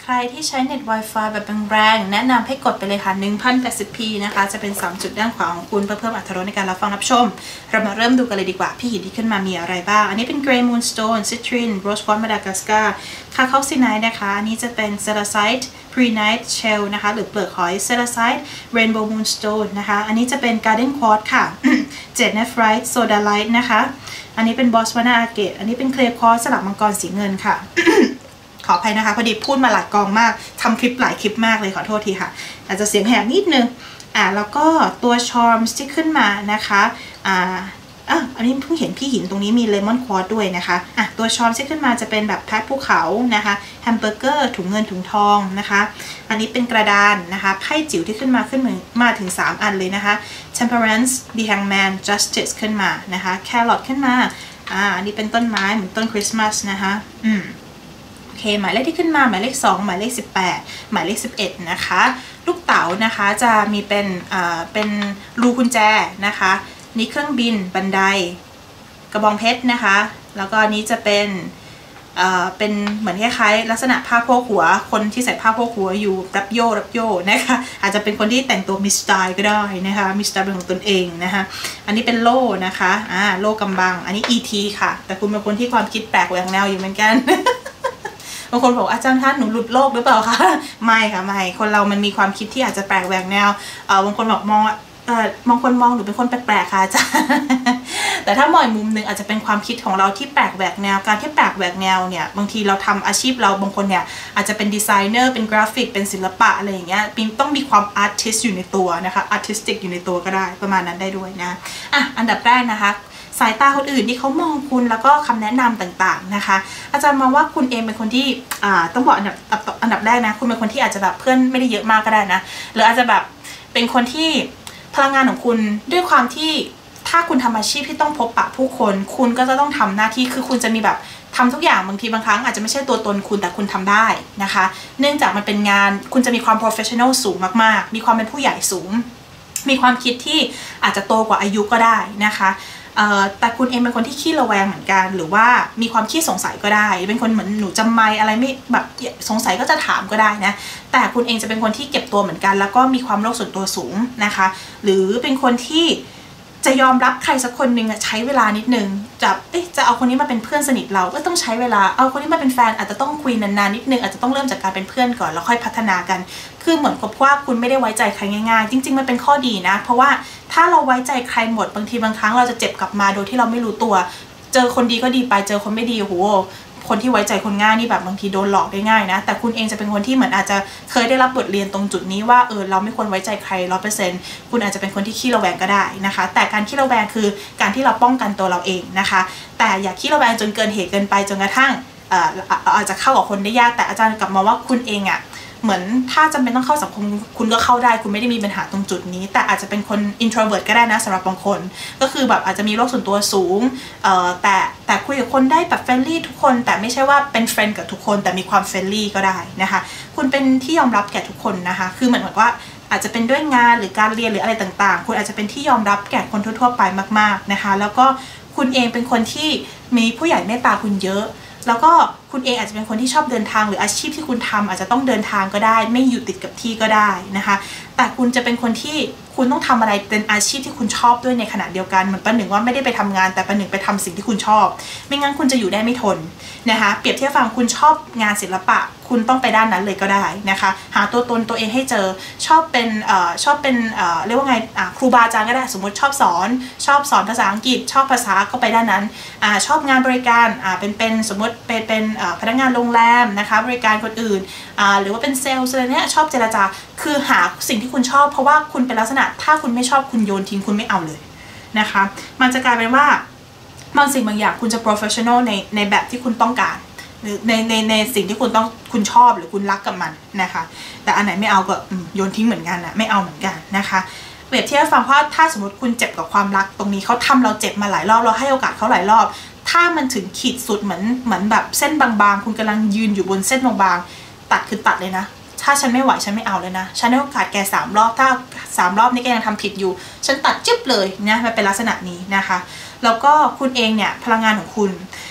ใครที่ใช้เน็ต Wi-Fi แบบแรงๆแนะนำให้กดไปเลยค่ะ 1080p นะคะจะเป็น3จุดด้านขวาของคุณเพื่อเพิ่มอรรถรสในการรับฟังรับชมเรามาเริ่มดูกันเลยดีกว่าพี่หินที่ขึ้นมามีอะไรบ้างอันนี้เป็น Grey Moonstone Citrine Rose Quartz Madagascar Cacao-Sinite นะคะอันนี้จะเป็น Ceratite Prehnite Shell นะคะหรือเปลือกหอย Ceratite Rainbow Moonstone นะคะอันนี้จะเป็น Garden Quartz ค่ะ Jade Nephrite Sodalite นะคะอันนี้เป็น Botswana Agate อันนี้เป็น Clay Quartz สลับมังกรสีเงินค่ะ ขออภัยนะคะพอดีพูดมาหลายกองมากทำคลิปหลายคลิปมากเลยขอโทษทีค่ะอาจจะเสียงแหบนิดนึงแล้วก็ตัว Charms ที่ขึ้นมานะคะอันนี้เพิ่งเห็นพี่หินตรงนี้มี Lemon Quartz ด้วยนะคะตัว Charms ที่ขึ้นมาจะเป็นแบบแพทภูเขานะคะแฮมเบอร์เกอร์ถุงเงินถุงทองนะคะอันนี้เป็นกระดานนะคะไพ่จิ๋วที่ขึ้นมาถึง3อันเลยนะคะ Temperance The Hangman Justice ขึ้นมานะคะ Carrot ขึ้นมาอันนี้เป็นต้นไม้เหมือนต้นคริสต์มาสนะคะโอเคหมายเลขที่ขึ้นมาหมายเลข2หมายเลข18หมายเลข11นะคะลูกเต๋านะคะจะมีเป็นรูกุญแจนะคะนี่เครื่องบินบันไดกระบองเพชรนะคะแล้วก็นี้จะเป็นเหมือนคล้ายๆลักษณะผ้าโพกหัวคนที่ใส่ผ้าโพกหัวอยู่รับโยนะคะอาจจะเป็นคนที่แต่งตัวมีสไตล์ก็ได้นะคะมีสไตล์เป็นของตนเองนะคะอันนี้เป็นโล่นะคะโล่กำบังอันนี้ ET ค่ะแต่คุณเป็นคนที่ความคิดแปลกแหวกแนวอยู่เหมือนกัน บางคนบอกอาจารย์ท่านหนูหลุดโลกหรือเปล่าคะไม่ค่ะไม่คนเรามันมีความคิดที่อาจจะแปลกแหวกแนวบางคนบอกบางคนมองหนูเป็นคนแปลกๆค่ะอาจารย์ แต่ถ้ามองอีกมุมหนึ่งอาจจะเป็นความคิดของเราที่แปลกแหวกแนวการที่แปลกแหวกแนวเนี่ยบางทีเราทำอาชีพเราบางคนเนี่ยอาจจะเป็นดีไซเนอร์เป็นกราฟิกเป็นศิลปะอะไรอย่างเงี้ยต้องมีความอาร์ติสต์อยู่ในตัวนะคะอาร์ติสติกอยู่ในตัวก็ได้ประมาณนั้นได้ด้วยนะอันดับแรกนะคะสายตาคนอื่นที่เขามองคุณแล้วก็คำแนะนำต่างๆนะคะอาจารย์มองว่าคุณเองเป็นคนที่ต้องบอกอันดับแรกนะคุณเป็นคนที่อาจจะแบบเพื่อนไม่ได้เยอะมากก็ได้นะหรืออาจจะแบบเป็นคนที่พลังงานของคุณด้วยความที่ถ้าคุณทำอาชีพที่ต้องพบปะผู้คนคุณก็จะต้องทำหน้าที่คือคุณจะมีแบบทำทุกอย่างบางทีบางครั้งอาจจะไม่ใช่ตัวตนคุณแต่คุณทำได้นะคะเนื่องจากมันเป็นงานคุณจะมีความ professional สูงมากๆมีความเป็นผู้ใหญ่สูงมีความคิดที่อาจจะโตกว่าอายุก็ได้นะคะแต่คุณเองเป็นคนที่ขี้ระแวงเหมือนกันหรือว่ามีความขี้สงสัยก็ได้เป็นคนเหมือนหนูจำไม่อะไรไม่แบบสงสัยก็จะถามก็ได้นะแต่คุณเองจะเป็นคนที่เก็บตัวเหมือนกันแล้วก็มีความโลภส่วนตัวสูงนะคะหรือเป็นคนที่จะยอมรับใครสักคนหนึ่งใช้เวลานิดนึงจะเอาคนนี้มาเป็นเพื่อนสนิทเราก็ต้องใช้เวลาเอาคนนี้มาเป็นแฟนอาจจะต้องคุยนานๆนิดนึงอาจจะต้องเริ่มจากการเป็นเพื่อนก่อนแล้วค่อยพัฒนากันคือเหมือนกับว่าคุณไม่ได้ไว้ใจใครง่ายๆจริงๆมันเป็นข้อดีนะเพราะว่าถ้าเราไว้ใจใครหมดบางทีบางครั้งเราจะเจ็บกลับมาโดยที่เราไม่รู้ตัวเจอคนดีก็ดีไปเจอคนไม่ดีโหคนที่ไว้ใจคนง่ายนี่แบบบางทีโดนหลอกได้ง่ายนะแต่คุณเองจะเป็นคนที่เหมือนอาจจะเคยได้รับบทเรียนตรงจุดนี้ว่าเราไม่ควรไว้ใจใคร100%คุณอาจจะเป็นคนที่ขี้ระแวงก็ได้นะคะแต่การขี้ระแวงคือการที่เราป้องกันตัวเราเองนะคะแต่อย่าขี้ระแวงจนเกินเหตุเกินไปจนกระทั่งอาจจะเข้ากับคนได้ยากแต่อาจารย์กลับมาว่าคุณเองเหมือนถ้าจำเป็นต้องเข้าสังคมคุณก็เข้าได้คุณไม่ได้มีปัญหาตรงจุดนี้แต่อาจจะเป็นคน introvert ก็ได้นะสำหรับบางคนก็คือแบบอาจจะมีโรคส่วนตัวสูงแต่คุยกับคนได้แบบเฟรนลี่ทุกคนแต่ไม่ใช่ว่าเป็นเฟรนด์กับทุกคนแต่มีความเฟรนลี่ก็ได้นะคะคุณเป็นที่ยอมรับแก่ทุกคนนะคะคือเหมือนว่าอาจจะเป็นด้วยงานหรือการเรียนหรืออะไรต่างๆคุณอาจจะเป็นที่ยอมรับแก่คนทั่วๆไปมากๆนะคะแล้วก็คุณเองเป็นคนที่มีผู้ใหญ่เมตตาคุณเยอะแล้วก็คุณเองอาจจะเป็นคนที่ชอบเดินทางหรืออาชีพที่คุณทำอาจจะต้องเดินทางก็ได้ไม่อยู่ติดกับที่ก็ได้นะคะแต่คุณจะเป็นคนที่คุณต้องทำอะไรเป็นอาชีพที่คุณชอบด้วยในขณะเดียวกันเหมือนประหนึ่งว่าไม่ได้ไปทำงานแต่ประหนึ่งไปทำสิ่งที่คุณชอบไม่งั้นคุณจะอยู่ได้ไม่ทนนะคะเปรียบเทียบฟังคุณชอบงานศิลปะคุณต้องไปด้านนั้นเลยก็ได้นะคะหาตัวตนตัวเองให้เจอชอบเป็นเรียกว่าไงครูบาอาจารย์ก็ได้สมมติชอบสอนภาษาอังกฤษชอบภาษาก็ไปด้านนั้นชอบงานบริการเป็นสมมติเป็นพนักงานโรงแรมนะคะบริการคนอื่นหรือว่าเป็นเซลล์อะไรเนี้ยชอบเจรจาคือหาสิ่งที่คุณชอบเพราะว่าคุณเป็นลักษณะถ้าคุณไม่ชอบคุณโยนทิ้งคุณไม่เอาเลยนะคะมันจะกลายเป็นว่าบางสิ่งบางอย่างคุณจะ professional ในแบบที่คุณต้องการหรือในสิ่งที่คุณชอบหรือคุณรักกับมันนะคะแต่อันไหนไม่เอาก็โยนทิ้งเหมือนกันนะไม่เอาเหมือนกันนะคะเปรียบเทียบฟังเพราะถ้าสมมติคุณเจ็บกับความรักตรงนี้เขาทำเราเจ็บมาหลายรอบเราให้โอกาสเขาหลายรอบถ้ามันถึงขีดสุดเหมือนแบบเส้นบางๆคุณกำลังยืนอยู่บนเส้นบางๆตัดคือตัดเลยนะถ้าฉันไม่ไหวฉันไม่เอาเลยนะฉันให้โอกาสแก3 รอบถ้า3 รอบนี้แกยังทำผิดอยู่ฉันตัดจิ๊บเลยนะมันเป็นลักษณะนี้นะคะแล้วก็คุณเองเนี่ยพลังงานของคุณ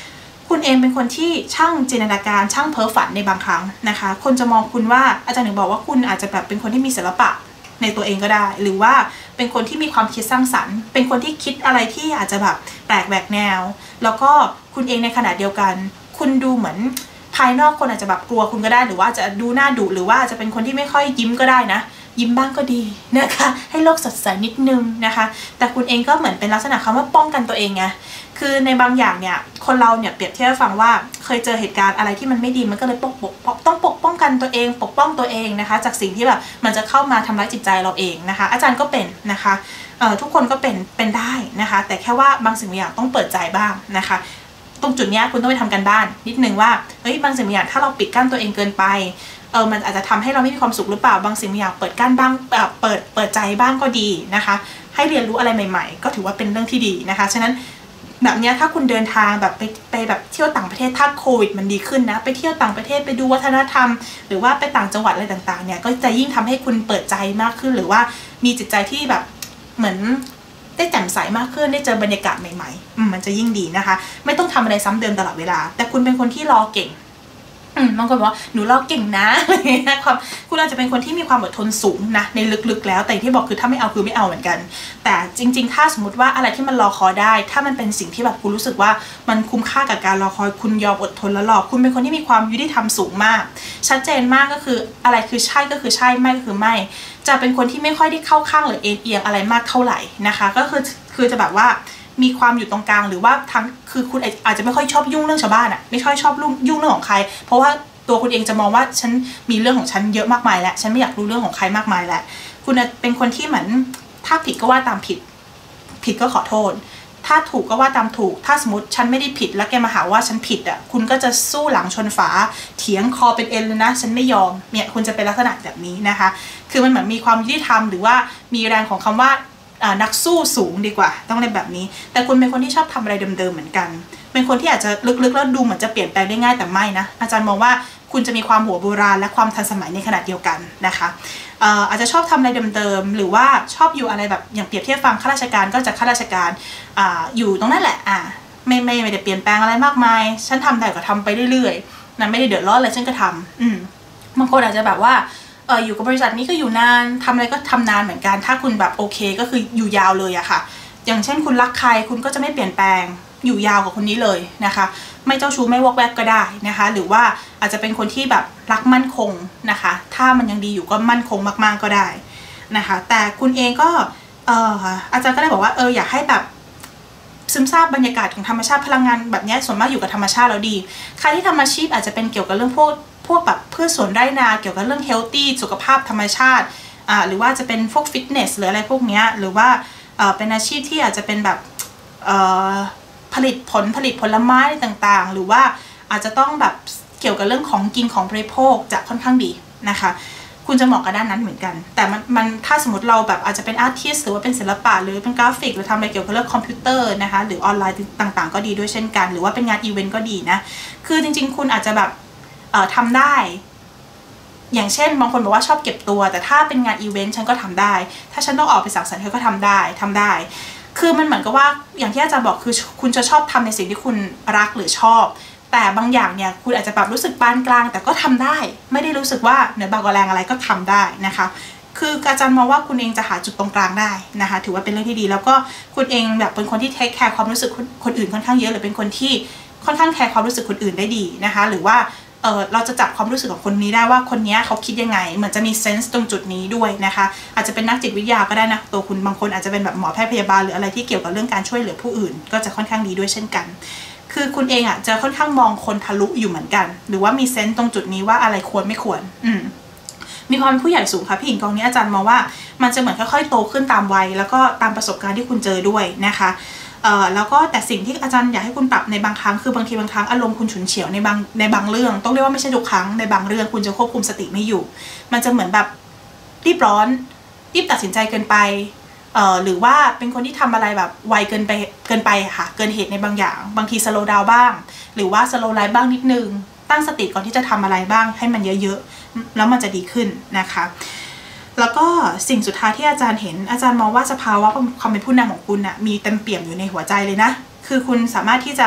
คุณเองเป็นคนที่ช่างจินตนาการช่างเพ้อฝันในบางครั้งนะคะคนจะมองคุณว่าอาจารย์ถึงบอกว่าคุณอาจจะแบบเป็นคนที่มีศิลปะในตัวเองก็ได้หรือว่าเป็นคนที่มีความคิดสร้างสรรค์เป็นคนที่คิดอะไรที่อาจจะแบบแปลกแหวกแนวแล้วก็คุณเองในขณะเดียวกันคุณดูเหมือนภายนอกคนอาจจะแบบกลัวคุณก็ได้หรือว่าจะดูหน้าดุหรือว่าจะเป็นคนที่ไม่ค่อยยิ้มก็ได้นะยิ้มบ้างก็ดีนะคะให้โลกสดใสนิดนึงนะคะแต่คุณเองก็เหมือนเป็นลักษณะคำว่าป้องกันตัวเองไงคือในบางอย่างเนี่ยคนเราเนี่ยเปรียบเทียบฟังว่าเคยเจอเหตุการณ์อะไรที่มันไม่ดีมันก็เลยต้องปกป้องกันตัวเองปกป้องตัวเองนะคะจากสิ่งที่แบบมันจะเข้ามาทำร้ายจิตใจเราเองนะคะอาจารย์ก็เป็นนะคะทุกคนก็เป็นได้นะคะแต่แค่ว่าบางสิ่งบางอย่างต้องเปิดใจบ้างนะคะตรงจุดนี้คุณต้องไปทำกันบ้านนิดนึงว่าเฮ้ยบางสิ่งบางอย่างถ้าเราปิดกั้นตัวเองเกินไปมันอาจจะทำให้เราไม่มีความสุขหรือเปล่าบางสิ่งบางอย่างเปิดกั้นบ้างเปิดใจบ้างก็ดีนะคะให้เรียนรู้อะไรใหม่ๆก็ถือว่าเป็นเรื่องที่ดีนะคะฉะนั้นแบบนี้ถ้าคุณเดินทางแบบไปแบบเที่ยวต่างประเทศถ้าโควิดมันดีขึ้นนะไปเที่ยวต่างประเทศไปดูวัฒนธรรมหรือว่าไปต่างจังหวัดอะไรต่างๆเนี่ยก็จะยิ่งทำให้คุณเปิดใจมากขึ้นหรือว่ามีจิตใจที่แบบเหมือนได้แจ่มใสมากขึ้นได้เจอบรรยากาศใหม่ๆมันจะยิ่งดีนะคะไม่ต้องทำอะไรซ้ำเดิมตลอดเวลาแต่คุณเป็นคนที่รอเก่งบางคนบอกว่าหนูรอเก่งนะอะไรเงี้ยคุณอาจจะเป็นคนที่มีความอดทนสูงนะในลึกๆแล้วแต่ที่บอกคือถ้าไม่เอาคือไม่เอาเหมือนกันแต่จริงๆถ้าสมมติว่าอะไรที่มันรอคอยได้ถ้ามันเป็นสิ่งที่แบบคุณรู้สึกว่ามันคุ้มค่ากับการรอคอยคุณยอมอดทนแล้วรอคุณเป็นคนที่มีความยุติธรรมสูงมากชัดเจนมากก็คืออะไรคือใช่ก็คือใช่ไม่ก็คือไม่จะเป็นคนที่ไม่ค่อยได้เข้าข้างหรือเอียงอะไรมากเท่าไหร่นะคะก็คือจะแบบว่ามีความอยู่ตรงกลางหรือว่าทั้งคือคุณอาจจะไม่ค่อยชอบยุ่งเรื่องชาวบ้านอะไม่ค่อยชอบยุ่งเรื่องของใครเพราะว่าตัวคุณเองจะมองว่าฉันมีเรื่องของฉันเยอะมากมายแล้วฉันไม่อยากรู้เรื่องของใครมากมายแล้วคุณเป็นคนที่เหมือนถ้าผิดก็ว่าตามผิดก็ขอโทษถ้าถูกก็ว่าตามถูกถ้าสมมติฉันไม่ได้ผิดแล้วแกมาหาว่าฉันผิดอ่ะคุณก็จะสู้หลังชนฝาเถียงคอเป็นเอ็นเลยนะฉันไม่ยอมเนี่ยคุณจะเป็นลักษณะแบบนี้นะคะคือมันเหมือนมีความยุติธรรมหรือว่ามีแรงของคำว่านักสู้สูงดีกว่าต้องเรียกแบบนี้แต่คุณเป็นคนที่ชอบทำอะไรเดิมๆเหมือนกันเป็นคนที่อาจจะลึกๆแล้วดูเหมือนจะเปลี่ยนแปลงได้ง่ายแต่ไม่นะอาจารย์มองว่าคุณจะมีความหัวโบราณและความทันสมัยในขณะเดียวกันนะคะอาจจะชอบทำอะไรเดิมๆหรือว่าชอบอยู่อะไรแบบอย่างเปรียบเทียบฟังข้าราชการก็จะข้าราชการอยู่ตรงนั้นแหละไม่ได้เปลี่ยนแปลงอะไรมากมายฉันทำได้ก็ทำไปเรื่อยๆนะไม่ได้เดือดร้อนอะไรฉันก็ทำบางคนอาจจะแบบว่าอยู่กับบริษัทนี้ก็อยู่นานทำอะไรก็ทำนานเหมือนกันถ้าคุณแบบโอเคก็คืออยู่ยาวเลยอะค่ะอย่างเช่นคุณรักใครคุณก็จะไม่เปลี่ยนแปลงอยู่ยาวกับคนนี้เลยนะคะไม่เจ้าชู้ไม่วอกแวกก็ได้นะคะหรือว่าอาจจะเป็นคนที่แบบรักมั่นคงนะคะถ้ามันยังดีอยู่ก็มั่นคงมากๆก็ได้นะคะแต่คุณเองก็อาจารย์ก็ได้บอกว่าอยากให้แบบซึมซาบบรรยากาศของธรรมชาติพลังงานแบบนี้ส่วนมากอยู่กับธรรมชาติแล้วดีใครที่ทำอาชีพอาจจะเป็นเกี่ยวกับเรื่องพวกแบบพืชสวนไร่นาเกี่ยวกับเรื่องเฮลตี้สุขภาพธรรมชาติหรือว่าจะเป็นพวกฟิตเนสหรืออะไรพวกนี้หรือว่าเป็นอาชีพที่อาจจะเป็นแบบผลิตผลไม้ต่างๆหรือว่าอาจจะต้องแบบเกี่ยวกับเรื่องของกินของบริโภคจะค่อนข้างดีนะคะคุณจะเหมาะกับด้านนั้นเหมือนกันแต่มันถ้าสมมติเราแบบอาจจะเป็นอาร์ติสต์หรือว่าเป็นศิลปะหรือเป็นกราฟิกหรือทำอะไรเกี่ยวกับเรื่องคอมพิวเตอร์นะคะหรือออนไลน์ต่างๆก็ดีด้วยเช่นกันหรือว่าเป็นงานอีเวนต์ก็ดีนะคือจริงๆคุณอาจจะแบบทำได้อย่างเช่นบางคนบอกว่าชอบเก็บตัวแต่ถ้าเป็นงานอีเวนต์ฉันก็ทำได้ถ้าฉันต้องออกไปสังสรรค์เธอก็ทำได้คือมันเหมือนกับว่าอย่างที่อาจารย์บอกคือคุณจะชอบทำในสิ่งที่คุณรักหรือชอบแต่บางอย่างเนี่ยคุณอาจจะแบบรู้สึกปานกลางแต่ก็ทำได้ไม่ได้รู้สึกว่าเหนือบากกว่าแรงอะไรก็ทำได้นะคะคืออาจารย์มองว่าคุณเองจะหาจุดตรงกลางได้นะคะถือว่าเป็นเรื่องที่ดีแล้วก็คุณเองแบบเป็นคนที่เทคแคร์ความรู้สึกคนอื่นค่อนข้างเยอะหรือเป็นคนที่ค่อนข้างแคร์ความรู้สึกคนอื่นได้ดีนะคะหรือว่าเราจะจับความรู้สึกของคนนี้ได้ว่าคนนี้เขาคิดยังไงเหมือนจะมีเซนส์ตรงจุดนี้ด้วยนะคะอาจจะเป็นนักจิตวิทยาก็ได้นะตัวคุณบางคนอาจจะเป็นแบบหมอแพทย์พยาบาลหรืออะไรที่เกี่ยวกับเรื่องการช่วยเหลือผู้อื่นก็จะค่อนข้างดีด้วยเช่นกันคือคุณเองจะค่อนข้างมองคนทะลุอยู่เหมือนกันหรือว่ามีเซนส์ตรงจุดนี้ว่าอะไรควรไม่ควรมีความผู้ใหญ่สูงค่ะพี่หญิงกองนี้อาจารย์มองว่ามันจะเหมือนค่อยๆโตขึ้นตามวัยแล้วก็ตามประสบการณ์ที่คุณเจอด้วยนะคะแล้วก็แต่สิ่งที่อาจารย์อยากให้คุณปรับในบางครั้งคือบางทีบางครั้งอารมณ์คุณฉุนเฉียวในบางเรื่องต้องเรียกว่าไม่ใช่ทุกครั้งในบางเรื่องคุณจะควบคุมสติไม่อยู่มันจะเหมือนแบบรีบร้อนรีบตัดสินใจเกินไปหรือว่าเป็นคนที่ทำอะไรแบบไวเกินไปค่ะเกินเหตุในบางอย่างบางทีสโลว์ดาวน์บ้างหรือว่าสโลว์ไลฟ์บ้างนิดนึงตั้งสติก่อนที่จะทำอะไรบ้างให้มันเยอะๆแล้วมันจะดีขึ้นนะคะแล้วก็สิ่งสุดท้ายที่อาจารย์เห็นอาจารย์มองว่าสภาวะความเป็นผู้นำของคุณมีเต็มเปี่ยมอยู่ในหัวใจเลยนะคือคุณสามารถที่จะ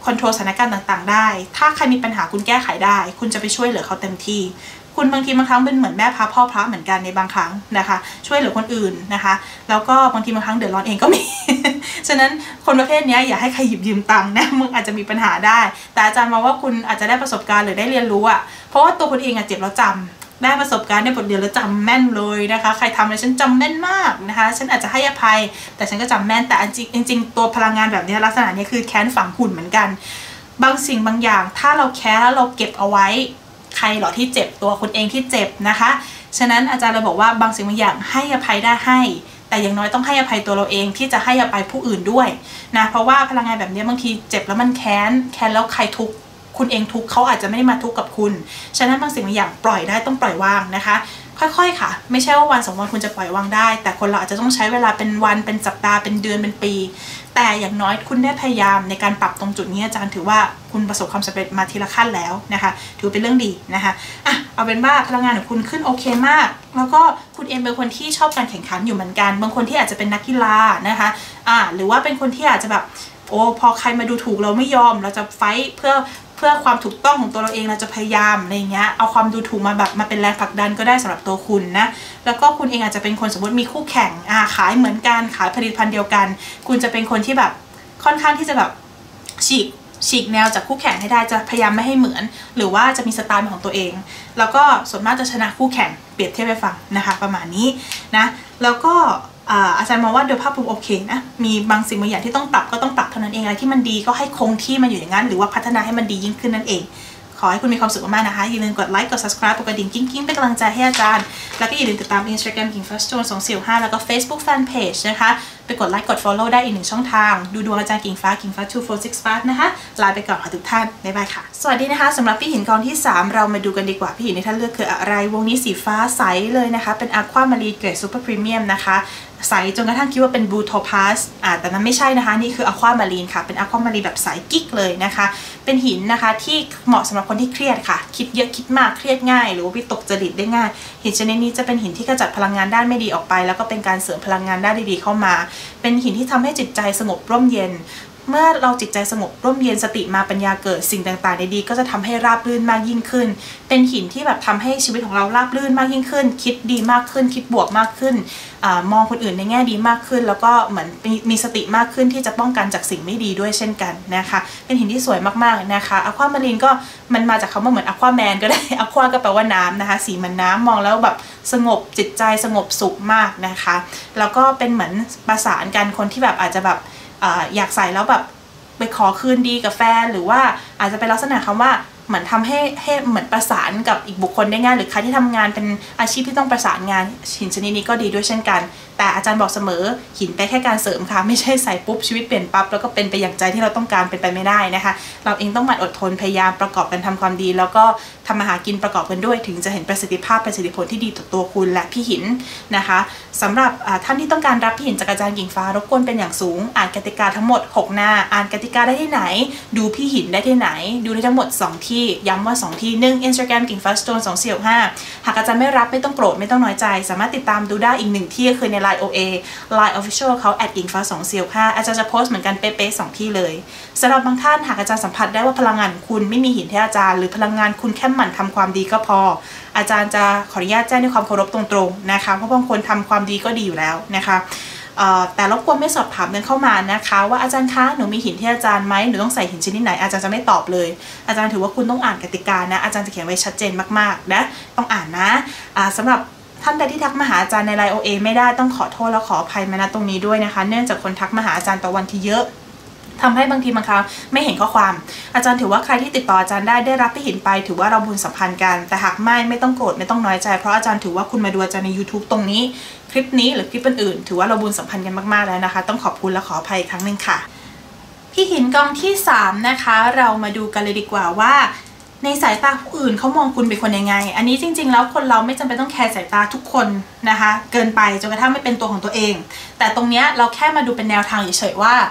คอนโทรลสถานการณ์ต่างๆได้ถ้าใครมีปัญหาคุณแก้ไขได้คุณจะไปช่วยเหลือเขาเต็มที่คุณบางทีบางครั้งเป็นเหมือนแม่พระพ่อพระเหมือนกันในบางครั้งนะคะช่วยเหลือคนอื่นนะคะแล้วก็บางทีบางครั้งเดือดร้อนเองก็มี ฉะนั้นคนประเภทนี้อย่าให้ใครหยิบยืมตังค์นะมึงอาจจะมีปัญหาได้แต่อาจารย์มองว่าคุณอาจจะได้ประสบการณ์หรือได้เรียนรู้อะเพราะว่าตัวคุณเองเจ็บแล้วจำได้ประสบการณ์ได้บทเรียนแล้วจำแม่นเลยนะคะใครทำอะไรฉันจำแม่นมากนะคะฉันอาจจะให้อภัยแต่ฉันก็จำแม่นแต่จริงตัวพลังงานแบบนี้ลักษณะนี้คือแค้นฝังหุ่นเหมือนกันบางสิ่งบางอย่างถ้าเราแค้นแล้วเราเก็บเอาไว้ใครหรอที่เจ็บตัวคุณเองที่เจ็บนะคะฉะนั้นอาจารย์เลยบอกว่าบางสิ่งบางอย่างให้อภัยได้ให้แต่อย่างน้อยต้องให้อภัยตัวเราเองที่จะให้อภัยผู้อื่นด้วยนะเพราะว่าพลังงานแบบนี้บางทีเจ็บแล้วมันแค้นแล้วใครทุกข์คุณเองทุกข์เขาอาจจะไม่ได้มาทุกข์กับคุณฉะนั้นบางสิ่งบางอย่างปล่อยได้ต้องปล่อยวางนะคะค่อยๆค่ะไม่ใช่ว่าวัน2 วันคุณจะปล่อยวางได้แต่คนเราอาจจะต้องใช้เวลาเป็นวันเป็นสัปดาห์เป็นเดือนเป็นปีแต่อย่างน้อยคุณได้พยายามในการปรับตรงจุดนี้อาจารย์ถือว่าคุณประสบความสำเร็จมาทีละขั้นแล้วนะคะถือเป็นเรื่องดีนะคะเอาเป็นว่าพลังงานของคุณขึ้นโอเคมากแล้วก็คุณเองเป็นคนที่ชอบการแข่งขันอยู่เหมือนกันบางคนที่อาจจะเป็นนักกีฬานะคะหรือว่าเป็นคนที่อาจจะแบบโอ้พอใครมาดูถูกเราไม่ยอมเราจะไฟท์เพื่อความถูกต้องของตัวเราเองเราจะพยายามอะไรเงี้ยเอาความดูถูกมาแบบมาเป็นแรงผลักดันก็ได้สำหรับตัวคุณนะแล้วก็คุณเองอาจจะเป็นคนสมมติมีคู่แข่งขายเหมือนกันขายผลิตภัณฑ์เดียวกันคุณจะเป็นคนที่แบบค่อนข้างที่จะแบบฉีกแนวจากคู่แข่งให้ได้จะพยายามไม่ให้เหมือนหรือว่าจะมีสไตล์ของตัวเองแล้วก็ส่วนมากจะชนะคู่แข่งเปรียบเทียบไปฟังนะคะประมาณนี้นะแล้วก็อาจารย์มองว่าโดยภาพรวมโอเคนะมีบางสิ่งบางอย่างที่ต้องปรับก็ต้องปรับเท่านั้นเองอะไรที่มันดีก็ให้คงที่มันอยู่อย่างนั้นหรือว่าพัฒนาให้มันดียิ่งขึ้นนั่นเองขอให้คุณมีความสุขมากๆนะคะอย่าลืมกดไลค์กด subscribe กดกระดิ่งกิ้งเป็นกำลังใจให้อาจารย์แล้วก็อย่าลืมติดตาม Instagram King First Stone 245แล้วก็ Facebook Fanpage นะคะไปกดไลค์กด follow ได้อีก1ช่องทางดูดวงอาจารย์กิ่งฟ้า2465นะคะลาไปก่อนค่ะทุกท่านบ๊ายบายค่ะสวัสดีนะคะสำหรับพี่หินกองที่3เรามาดูกันดีกว่าพี่หินที่ท่านเลือกคืออะไรวงนี้สีฟ้าใสเลยนะคะเป็น Aqua Marine เกรด Super Premium นะคะใสจนกระทั่งคิดว่าเป็น Blue Topaz แต่นั้นไม่ใช่นะคะนี่คือ Aqua Marine ค่ะเป็น Aqua Marine แบบใสกิ๊กเลยนะคะเป็นหินนะคะที่เหมาะสำหรับคนที่เครียดค่ะคิดเยอะคิดมากเครียดง่ายหรือว่าวิตกจริตได้ง่ายหินชนิดนี้จะเป็นหินที่ขจัดพลังงานด้านไม่ดีออกไปแล้วก็เป็นการเสริมพลังงานด้านดีๆเข้ามาเป็นหินที่ทำให้จิตใจสงบร่มเย็นเมื่อเราจิตใจสงบร่มเย็นสติมาปัญญาเกิดสิ่งต่างๆดีๆก็จะทำให้ราบรื่นมากยิ่งขึ้นเป็นหินที่แบบทำให้ชีวิตของเราราบรื่นมากยิ่งขึ้นคิดดีมากขึ้นคิดบวกมากขึ้นมองคนอื่นในแง่ดีมากขึ้นแล้วก็เหมือนมีสติมากขึ้นที่จะป้องกันจากสิ่งไม่ดีด้วยเช่นกันนะคะเป็นหินที่สวยมากๆนะคะอะความารีนก็มันมาจากคำว่าเหมือนอะควาแมนก็ได้อะควาก็แปลว่าน้ำนะคะสีมันน้ำมองแล้วแบบสงบจิตใจสงบสุขมากนะคะแล้วก็เป็นเหมือนประสานกันคนที่แบบอาจจะแบบอยากใส่แล้วแบบไปขอคืนดีกับแฟนหรือว่าอาจจะเป็นลักษณะคำว่าเหมือนทำให้เหมือนประสานกับอีกบุคคลได้ง่ายหรือใครที่ทำงานเป็นอาชีพที่ต้องประสานงานหินชนิดนี้ก็ดีด้วยเช่นกันแต่อาจารย์บอกเสมอหินเป็นแค่การเสริมค่ะไม่ใช่ใส่ปุ๊บชีวิตเปลี่ยนปั๊บแล้วก็เป็นไปอย่างใจที่เราต้องการเป็นไปไม่ได้นะคะเราเองต้องหมั่นอดทนพยายามประกอบกันทำความดีแล้วก็ทำมาหากินประกอบกันด้วยถึงจะเห็นประสิทธิภาพประสิทธิผลที่ดีต่อตัวคุณและพี่หินนะคะสำหรับท่านที่ต้องการรับพี่หินจากอาจารย์กิ่งฟ้ารบกวนเป็นอย่างสูงอ่านกติกาทั้งหมด6หน้าอ่านกติกาได้ที่ไหนดูพี่หินได้ที่ไหนดูได้ทั้งหมด2ที่ย้ำว่า2ที่1 Instagram กิ่งฟ้า Stone 245หากอาจารย์ไม่รับไม่ต้องโกรธไม่ต้องน้อยใจสามารถติดตามดูได้อีก1ที่ก็คือใน Line OA Line Official เขากิ่งฟ้า245อาจารย์จะโพสต์เหมือนกันเป๊ะๆ2ที่เลยสำหรับบางท่านหากอาจารย์สัมผัสได้ว่าพลังงานของคุณไม่มีหินที่อาจารย์หรือพลังงานคุณแค่หมั่นทำความดีก็พออาจารย์จะขออนุญาตแจ้งด้วยความเคารพตรงๆนะคะเพราะบางคนทำความดีก็ดีอยู่แล้วนะคะแต่รบกวนไม่สอบถามกันเข้ามานะคะว่าอาจารย์คะหนูมีหินที่อาจารย์ไหมหนูต้องใส่หินชนิดไหนอาจารย์จะไม่ตอบเลยอาจารย์ถือว่าคุณต้องอ่านกติกานะอาจารย์จะเขียนไว้ชัดเจนมากๆนะต้องอ่านนะสำหรับท่านใดที่ทักมาหาอาจารย์ใน Line OA ไม่ได้ต้องขอโทษและขออภัยมาณตรงนี้ด้วยนะคะเนื่องจากคนทักมาหาอาจารย์ต่อวันที่เยอะทำให้บางทีบางครั้งไม่เห็นข้อความอาจารย์ถือว่าใครที่ติดต่ออาจารย์ได้รับไปเห็นไปถือว่าเราบุญสัมพันธ์กันแต่หากไม่ต้องโกรธไม่ต้องน้อยใจเพราะอาจารย์ถือว่าคุณมาดูอาจารย์ใน YouTube ตรงนี้คลิปนี้หรือคลิปอื่นๆถือว่าเราบุญสัมพันธ์กันมากๆแล้วนะคะต้องขอบคุณและขออภัยอีกครั้งหนึ่งค่ะพี่หินกองที่3นะคะเรามาดูกันเลยดีกว่าว่าในสายตาผู้อื่นเขามองคุณเป็นคนยังไงอันนี้จริงๆแล้วคนเราไม่จำเป็นต้องแคร์สายตาทุกคนนะคะเกินไปจนกระทั่งไม่เป็นตัวของตัวเองแต่ตรงเนี้ยเราแค่มาดูเป็นแนวทางเฉยๆว่า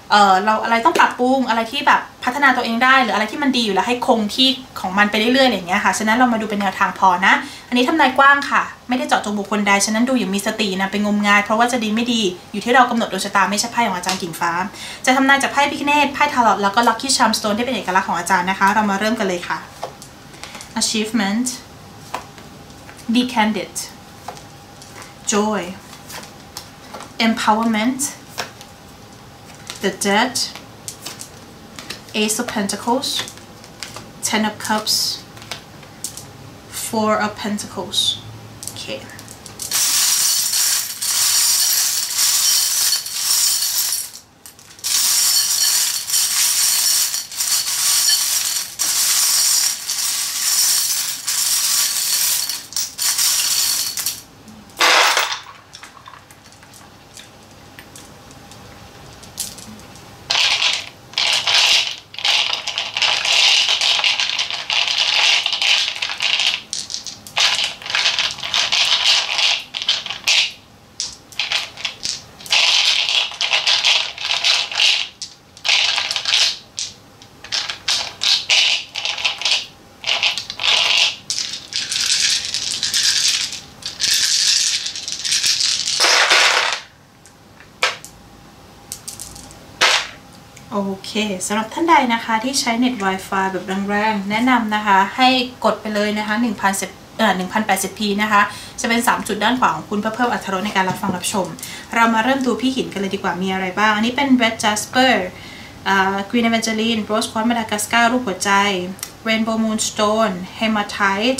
เราอะไรต้องปรับปรุงอะไรที่แบบพัฒนาตัวเองได้หรืออะไรที่มันดีอยู่แล้วให้คงที่ของมันไปเรื่อยๆอย่างเงี้ยค่ะฉะนั้นเรามาดูเป็นแนวทางพอนะอันนี้ทำนายกว้างค่ะไม่ได้เจาะจงบุคคลใดฉะนั้นดูอย่างมีสตินะไปงมงายเพราะว่าจะดีไม่ดีอยู่ที่เรากำหนดดวงชะตาไม่ใช่ไพ่ของอาจารย์กิ่งฟ้าจะทำนายจากไพ่พิฆเนศไพ่ทาโร่แล้วก็ Lucky Charm Stone ที่เป็นเอกลักษณ์ของอาจารย์นะคะเรามาเริ่มกันเลยค่ะ Achievement Be candid Joy Empowerment The Dead Ace of Pentacles Ten of Cups Four of Pentacles okayโอเคสำหรับท่านใดนะคะที่ใช้เน็ต Wi-Fi แบบแรงๆแนะนำนะคะให้กดไปเลยนะคะ1080p นะคะจะเป็น3จุดด้านขวาของคุณเพื่อเพิ่มอรรถรสในการรับฟังรับชมเรามาเริ่มดูพี่หินกันเลยดีกว่ามีอะไรบ้างอันนี้เป็น Red Jasper Green Evangeline Rose Quartz Madagascar รูปหัวใจ Rainbow Moonstone Hematite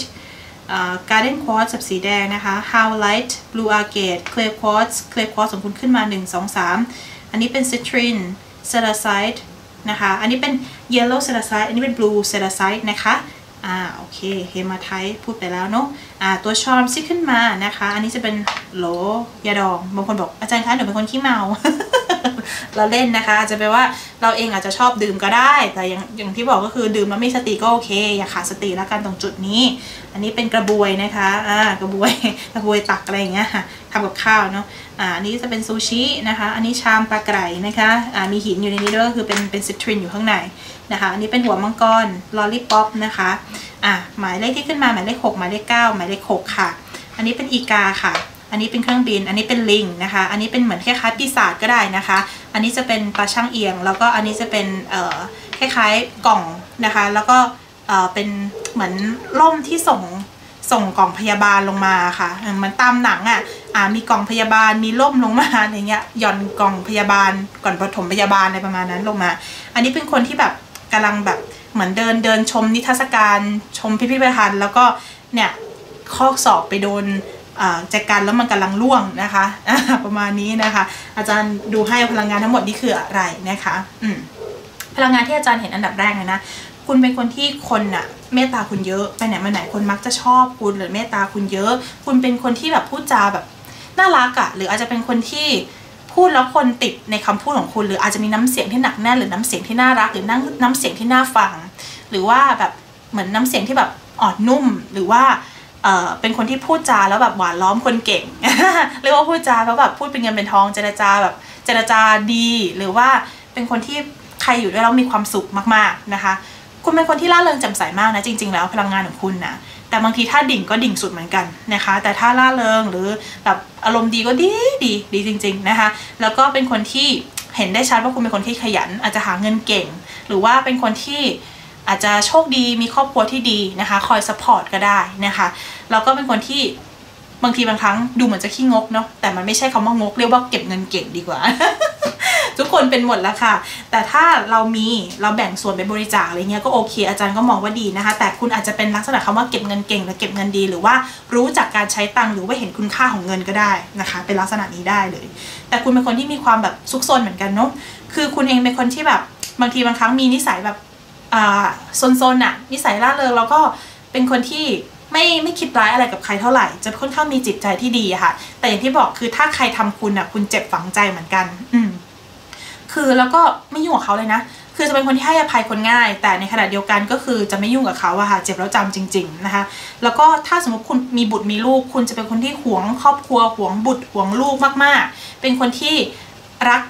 Garden Quartz แบบสีแดงนะคะ Howlite Blue Agate Clay Quartz Clay Quartz ของคุณขึ้นมา1 2 3อันนี้เป็น Citrineเซราไซต์นะคะอันนี้เป็น Yellow เซราไซต์อันนี้เป็น Blue เซราไซต์นะคะโอเคเฮมาไทป์พูดไปแล้วเนาะตัวชอมซิขึ้นมานะคะอันนี้จะเป็นโหลยาดองบางคนบอกอาจารย์คะหนูเป็นคนขี้เมา เราเล่นนะคะอาจจะแปลว่าเราเองอาจจะชอบดื่มก็ได้แต่อย่างที่บอกก็คือดื่มแล้วไม่สติก็โอเคอย่าขาดสติแล้วกันตรงจุดนี้อันนี้เป็นกระบวยนะคะกระบวยตักอะไรอย่างเงี้ยค่ะทำกับข้าวเนาะอันนี้จะเป็นซูชินะคะอันนี้ชามปลาไก่นะคะมีหินอยู่ในนี้ด้วยก็คือเป็นซิตรินอยู่ข้างในนะคะอันนี้เป็นหัวมังกรลอลลี่ป๊อปนะคะหมายเลขที่ขึ้นมาหมายเลข6หมายเลข9หมายเลข6ค่ะอันนี้เป็นอีกาค่ะอันนี้เป็นเครื่องบินอันนี้เป็นลิงนะคะอันนี้เป็นเหมือนคล้ายๆปีศาจก็ได้นะคะอันนี้จะเป็นปลาช่างเอียงแล้วก็อันนี้จะเป็นคล้ายๆกล่องนะคะแล้วก็เป็นเหมือนร่มที่ส่งกล่องพยาบาลลงมาค่ะเหมือนตามหนังมีกล่องพยาบาลมีร่มลงมาอะไรเงี้ยหย่อนกล่องพยาบาลก่อนปฐมพยาบาลอะไรประมาณนั้นลงมาอันนี้เป็นคนที่แบบกำลังแบบเหมือนเดินชมนิทรรศการชมพิพิธภัณฑ์แล้วก็เนี่ยข้อศอกไปโดนแจกันแล้วมันกำลังร่วงนะคะประมาณนี้นะคะอาจารย์ดูให้พลังงานทั้งหมดนี่คืออะไรนะคะพลังงานที่อาจารย์เห็นอันดับแรกเลยนะคุณเป็นคนที่คนเมตตาคุณเยอะไปไหนมาไหนคนมักจะชอบคุณหรือเมตตาคุณเยอะคุณเป็นคนที่แบบพูดจาแบบน่ารักหรืออาจจะเป็นคนที่พูดแล้วคนติดในคำพูดของคุณหรืออาจจะมีน้ำเสียงที่หนักแน่นหรือน้ำเสียงที่น่ารักหรือน้ำเสียงที่น่าฟังหรือว่าแบบเหมือนน้ำเสียงที่แบบอ่อนนุ่มหรือว่าเป็นคนที่พูดจาแล้วแบบหวานล้อมคนเก่ง เรียกว่าพูดจาแล้วแบบพูดเป็นเงินเป็นทองเจรจาดีหรือว่าเป็นคนที่ใครอยู่ด้วยแล้วมีความสุขมากๆนะคะคุณเป็นคนที่ร่าเริงแจ่มใสมากนะจริงๆแล้วพลังงานของคุณนะแต่บางทีถ้าดิ่งก็ดิ่งสุดเหมือนกันนะคะแต่ถ้าร่าเริงหรือแบบอารมณ์ดีก็ดีจริงๆนะคะแล้วก็เป็นคนที่เห็นได้ชัดว่าคุณเป็นคนที่ขยันอาจจะหาเงินเก่งหรือว่าเป็นคนที่อาจจะโชคดีมีครอบครัวที่ดีนะคะคอยซัพพอร์ตก็ได้นะคะแล้วก็เป็นคนที่บางทีบางครั้งดูเหมือนจะขี้งกเนาะแต่มันไม่ใช่คำว่างกเรียกว่าเก็บเงินเก่งดีกว่า ทุกคนเป็นหมดแล้วค่ะแต่ถ้าเราแบ่งส่วนไปบริจาคอะไรเงี้ยก็โอเคอาจารย์ก็มองว่าดีนะคะแต่คุณอาจจะเป็นลักษณะคำว่าเก็บเงินเก่งหรือเก็บเงินดีหรือว่ารู้จักการใช้ตังค์หรือว่าเห็นคุณค่าของเงินก็ได้นะคะเป็นลักษณะนี้ได้เลยแต่คุณเป็นคนที่มีความแบบซุกซนเหมือนกันเนาะคือคุณเองเป็นคนที่แบบบางทีบางครั้งมีนิสัยแบบซนนิสัยร่าเริงแล้วก็เป็นคนที่ไม่คิดร้ายอะไรกับใครเท่าไหร่จะค่อนข้างมีจิตใจที่ดีค่ะแต่อย่างที่บอกคือถ้าใครทำคุณคุณเจ็บฝังใจเหมือนกันคือแล้วก็ไม่ยุ่งกับเขาเลยนะคือจะเป็นคนที่ให้อภัยคนง่ายแต่ในขณะเดียวกันก็คือจะไม่ยุ่งกับเขาค่ะเจ็บแล้วจำจริงๆนะคะแล้วก็ถ้าสมมติคุณมีบุตรมีลูกคุณจะเป็นคนที่หวงครอบครัวหวงบุตรหวงลูกมากๆเป็นคนที่รัก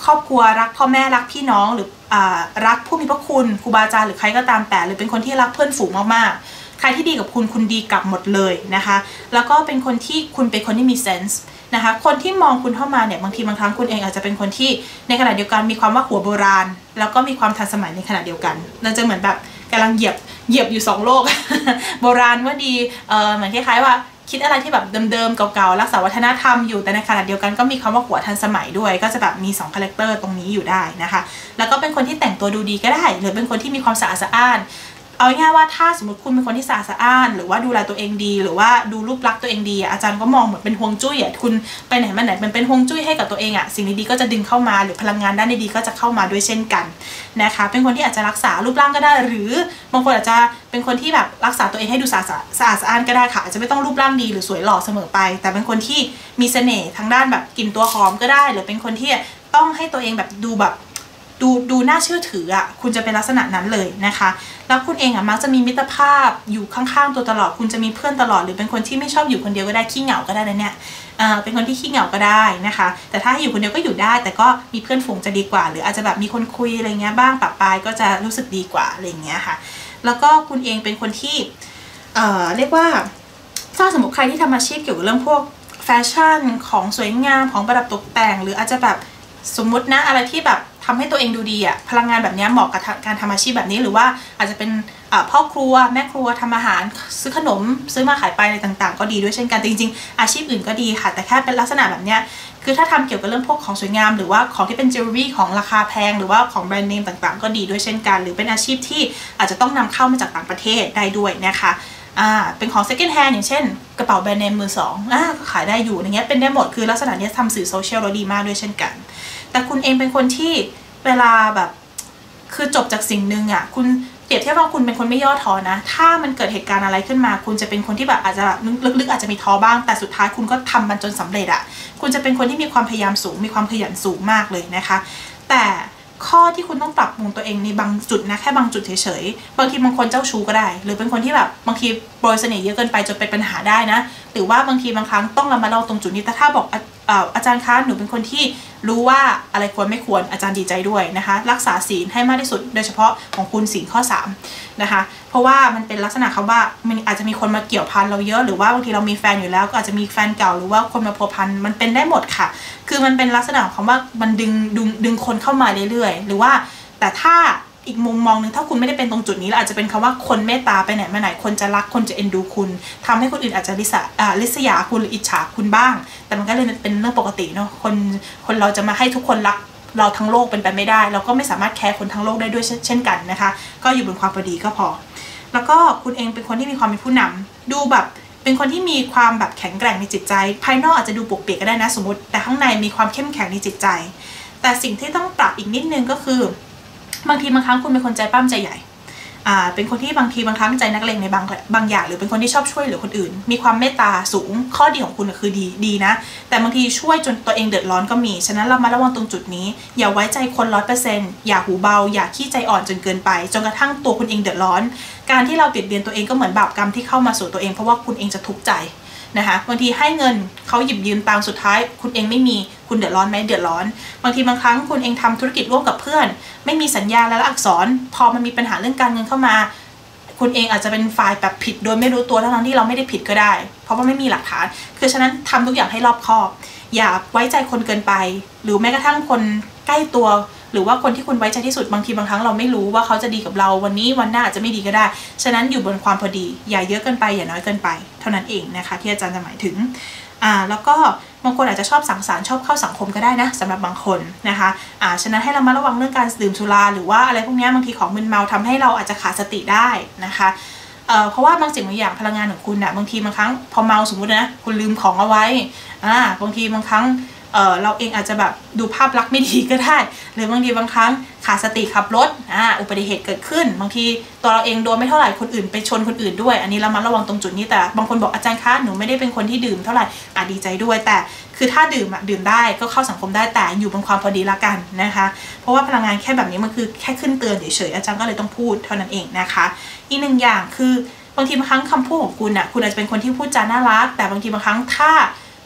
ครอบครัวรักพ่อแม่รักพี่น้องหรือรักผู้มีพระคุณครูบาอาจารย์หรือใครก็ตามแต่หรือเป็นคนที่รักเพื่อนฝูงมากๆใครที่ดีกับคุณดีกลับหมดเลยนะคะแล้วก็เป็นคนที่คุณเป็นคนที่มีเซนส์นะคะคนที่มองคุณเข้ามาเนี่ยบางทีบางครั้งคุณเองอาจจะเป็นคนที่ในขณะเดียวกันมีความว่าหัวโบราณแล้วก็มีความทันสมัยในขณะเดียวกันเราจะเหมือนแบบกำลังเหยียบอยู่2โลก โบราณว่าดีเหมือนคล้ายๆว่าคิดอะไรที่แบบเดิมๆเก่าๆรักษาวัฒนธรรมอยู่แต่ในขณะเดียวกันก็มีคำว่าหัวทันสมัยด้วยก็จะแบบมี2คาแรคเตอร์ตรงนี้อยู่ได้นะคะแล้วก็เป็นคนที่แต่งตัวดูดีก็ได้หรือเป็นคนที่มีความสะอาดสะอ้านเอาง่ายๆว่าถ้าสมมติคุณเป็นคนที่สะอาดสะอ้านหรือว่าดูแลตัวเองดีหรือว่าดูรูปลักษณ์ตัวเองดีอาจารย์ก็มองเหมือนเป็นฮวงจุ้ยคุณไปไหนมาไหนมันเป็นฮวงจุ้ยให้กับตัวเองสิ่งดีๆก็จะดึงเข้ามาหรือพลังงานด้านดีๆก็จะเข้ามาด้วยเช่นกันนะคะเป็นคนที่อาจจะรักษารูปร่างก็ได้หรือบางคนอาจจะเป็นคนที่แบบรักษาตัวเองให้ดูสะอาดสะอ้านก็ได้ค่ะอาจจะไม่ต้องรูปร่างดีหรือสวยหล่อเสมอไปแต่เป็นคนที่มีเสน่ห์ทางด้านแบบกลิ่นตัวหอมก็ได้หรือเป็นคนที่ต้องให้ตัวเองแบบดูน่าเชื่อถือคุณจะเป็นลักษณะนั้นเลยนะคะแล้วคุณเองมักจะมีมิตรภาพอยู่ข้างๆตัวตลอดคุณจะมีเพื่อนตลอดหรือเป็นคนที่ไม่ชอบอยู่คนเดียวก็ได้ขี้เหงาก็ได้นะเนี่ยเป็นคนที่ขี้เหงาก็ได้นะคะแต่ถ้าให้อยู่คนเดียวก็อยู่ได้แต่ก็มีเพื่อนฝูงจะดีกว่าหรืออาจจะแบบมีคนคุยอะไรเงี้ยบ้างปะปายก็จะรู้สึกดีกว่าอะไรเงี้ยค่ะแล้วก็คุณเองเป็นคนที่เรียกว่าถ้าสมมติใครที่ทำอาชีพเกี่ยวกับเรื่องพวกแฟชั่นของสวยงามของประดับตกแต่งหรืออาจจะแบบสมมุตินะอะไรที่แบบทำให้ตัวเองดูดีพลังงานแบบนี้เหมาะกับการทำอาชีพแบบนี้หรือว่าอาจจะเป็นพ่อครัวแม่ครัวทำอาหารซื้อขนมซื้อมาขายไปอะไรต่างๆก็ดีด้วยเช่นกันจริงๆอาชีพอื่นก็ดีค่ะแต่แค่เป็นลักษณะแบบนี้คือถ้าทำเกี่ยวกับเรื่องพวกของสวยงามหรือว่าของที่เป็นจิวเวลรี่ของราคาแพงหรือว่าของแบรนด์เนมต่างๆก็ดีด้วยเช่นกันหรือเป็นอาชีพที่อาจจะต้องนำเข้ามาจากต่างประเทศได้ด้วยนะคะเป็นของ second hand อย่างเช่นกระเป๋าแบรนด์เนมมือ2ก็ขายได้อยู่อย่างเงี้ยเป็นได้หมดคือลักษณะนี้ทำสื่อโซเชียลแล้วดีมากด้วยเช่นกันแต่คุณเองเป็นคนที่เวลาแบบคือจบจากสิ่งหนึ่งคุณเปรียบเทียบว่าคุณเป็นคนไม่ย่อท้อนะถ้ามันเกิดเหตุการณ์อะไรขึ้นมาคุณจะเป็นคนที่แบบอาจจะลึกๆอาจจะมีท้อบ้างแต่สุดท้ายคุณก็ทำมันจนสำเร็จคุณจะเป็นคนที่มีความพยายามสูงมีความขยันสูงมากเลยนะคะแต่ข้อที่คุณต้องปรับปรุงตัวเองในบางจุดนะแค่บางจุดเฉยๆบางทีบางคนเจ้าชู้ก็ได้หรือเป็นคนที่แบบบางทีโปรยเสน่ห์เยอะเกินไปจนเป็นปัญหาได้นะหรือว่าบางทีบางครั้งต้องระมัดระวังตรงจุดนี้แต่ถ้าบอกอาจารย์คะหนูเป็นคนที่รู้ว่าอะไรควรไม่ควรอาจารย์ดีใจด้วยนะคะรักษาศีลให้มากที่สุดโดยเฉพาะของคุณศีลข้อ3นะคะเพราะว่ามันเป็นลักษณะคำว่ามันอาจจะมีคนมาเกี่ยวพันเราเยอะหรือว่าบางทีเรามีแฟนอยู่แล้วก็อาจจะมีแฟนเก่าหรือว่าคนมาพัวพันมันเป็นได้หมดค่ะคือมันเป็นลักษณะของคำว่ามันดึงคนเข้ามาเรื่อยๆหรือว่าแต่ถ้าอีกมุมมองนึงถ้าคุณไม่ได้เป็นตรงจุดนี้แล้วอาจจะเป็นคำว่าคนเมตตาไปไหนมาไหนคนจะรักคนจะเอ็นดูคุณทำให้คนอื่นอาจจะริษยาคุณหรืออิจฉาคุณบ้างแต่มันก็เลยเป็นเรื่องปกติเนาะคนเราจะมาให้ทุกคนรักเราทั้งโลกเป็นไปไม่ได้เราก็ไม่สามารถแคร์คนทั้งโลกได้ด้วยเช่นกันนะคะก็อยู่บนความพอดีก็พอแล้วก็คุณเองเป็นคนที่มีความเป็นผู้นำดูแบบเป็นคนที่มีความแบบแข็งแกร่งในจิตใจภายนอกอาจจะดูปกเปียกก็ได้นะสมมติแต่ข้างในมีความเข้มแข็งในจิตใจแต่สิ่งที่ต้องปรับอีกนิดนึงก็คือบางทีบางครั้งคุณเป็นคนใจปั้มใจใหญ่เป็นคนที่บางทีบางครั้งใจนักเลงในบางอย่างหรือเป็นคนที่ชอบช่วยเหลือคนอื่นมีความเมตตาสูงข้อดีของคุณคือดีนะแต่บางทีช่วยจนตัวเองเดือดร้อนก็มีฉะนั้นเรามาระวังตรงจุดนี้อย่าไว้ใจคน 100% อย่าหูเบาอย่าขี้ใจอ่อนจนเกินไปจนกระทั่งตัวคุณเองเดือดร้อนการที่เราเบียดเบียนตัวเองก็เหมือนบาปกรรมที่เข้ามาสู่ตัวเองเพราะว่าคุณเองจะทุกข์ใจนะคะบางทีให้เงินเขาหยิบยืมตังค์สุดท้ายคุณเองไม่มีคุณเดือดร้อนไหมเดือดร้อนบางทีบางครั้งคุณเองทำธุรกิจร่วมกับเพื่อนไม่มีสัญญาและอักษรพอมันมีปัญหาเรื่องการเงินเข้ามาคุณเองอาจจะเป็นฝ่ายแบบผิดโดยไม่รู้ตัวทั้งที่เราไม่ได้ผิดก็ได้เพราะว่าไม่มีหลักฐานคือฉะนั้นทำทุกอย่างให้รอบคอบอย่าไว้ใจคนเกินไปหรือแม้กระทั่งคนใกล้ตัวหรือว่าคนที่คุณไว้ใจที่สุดบางทีบางครั้งเราไม่รู้ว่าเขาจะดีกับเราวันนี้วันหน้าอาจจะไม่ดีก็ได้ฉะนั้นอยู่บนความพอดีอย่าเยอะเกินไปอย่าน้อยเกินไปเท่านั้นเองนะคะที่อาจารย์จะหมายถึงแล้วก็บางคนอาจจะชอบสังสรรค์ชอบเข้าสังคมก็ได้นะสำหรับบางคนนะคะฉะนั้นให้เรามาระวังเรื่องการดื่มสุราหรือว่าอะไรพวกนี้บางทีของมึนเมาทำให้เราอาจจะขาดสติได้นะคะเพราะว่าบางสิ่งบางอย่างพลังงานของคุณบางทีบางครั้งพอเมาสมมุตินะคุณลืมของเอาไว้บางทีบางครั้งเราเองอาจจะแบบดูภาพลักษณ์ไม่ดีก็ได้หรือบางทีบางครั้งขาดสติขับรถอุบัติเหตุเกิดขึ้นบางทีตัวเราเองโดนไม่เท่าไหร่คนอื่นไปชนคนอื่นด้วยอันนี้เรามาระวังตรงจุดนี้แต่บางคนบอกอาจารย์คะหนูไม่ได้เป็นคนที่ดื่มเท่าไหร่ดีใจด้วยแต่คือถ้าดื่มได้ก็เข้าสังคมได้แต่อยู่บนความพอดีละกันนะคะเพราะว่าพลังงานแค่แบบนี้มันคือแค่ขึ้นเตือนเฉยๆอาจารย์ก็เลยต้องพูดเท่านั้นเองนะคะอีกหนึ่งอย่างคือบางทีบางครั้งคำพูดของคุณคุณอาจจะเป็นคนที่พูดจาน่ารักแต่บางทีบางครั้งถ้า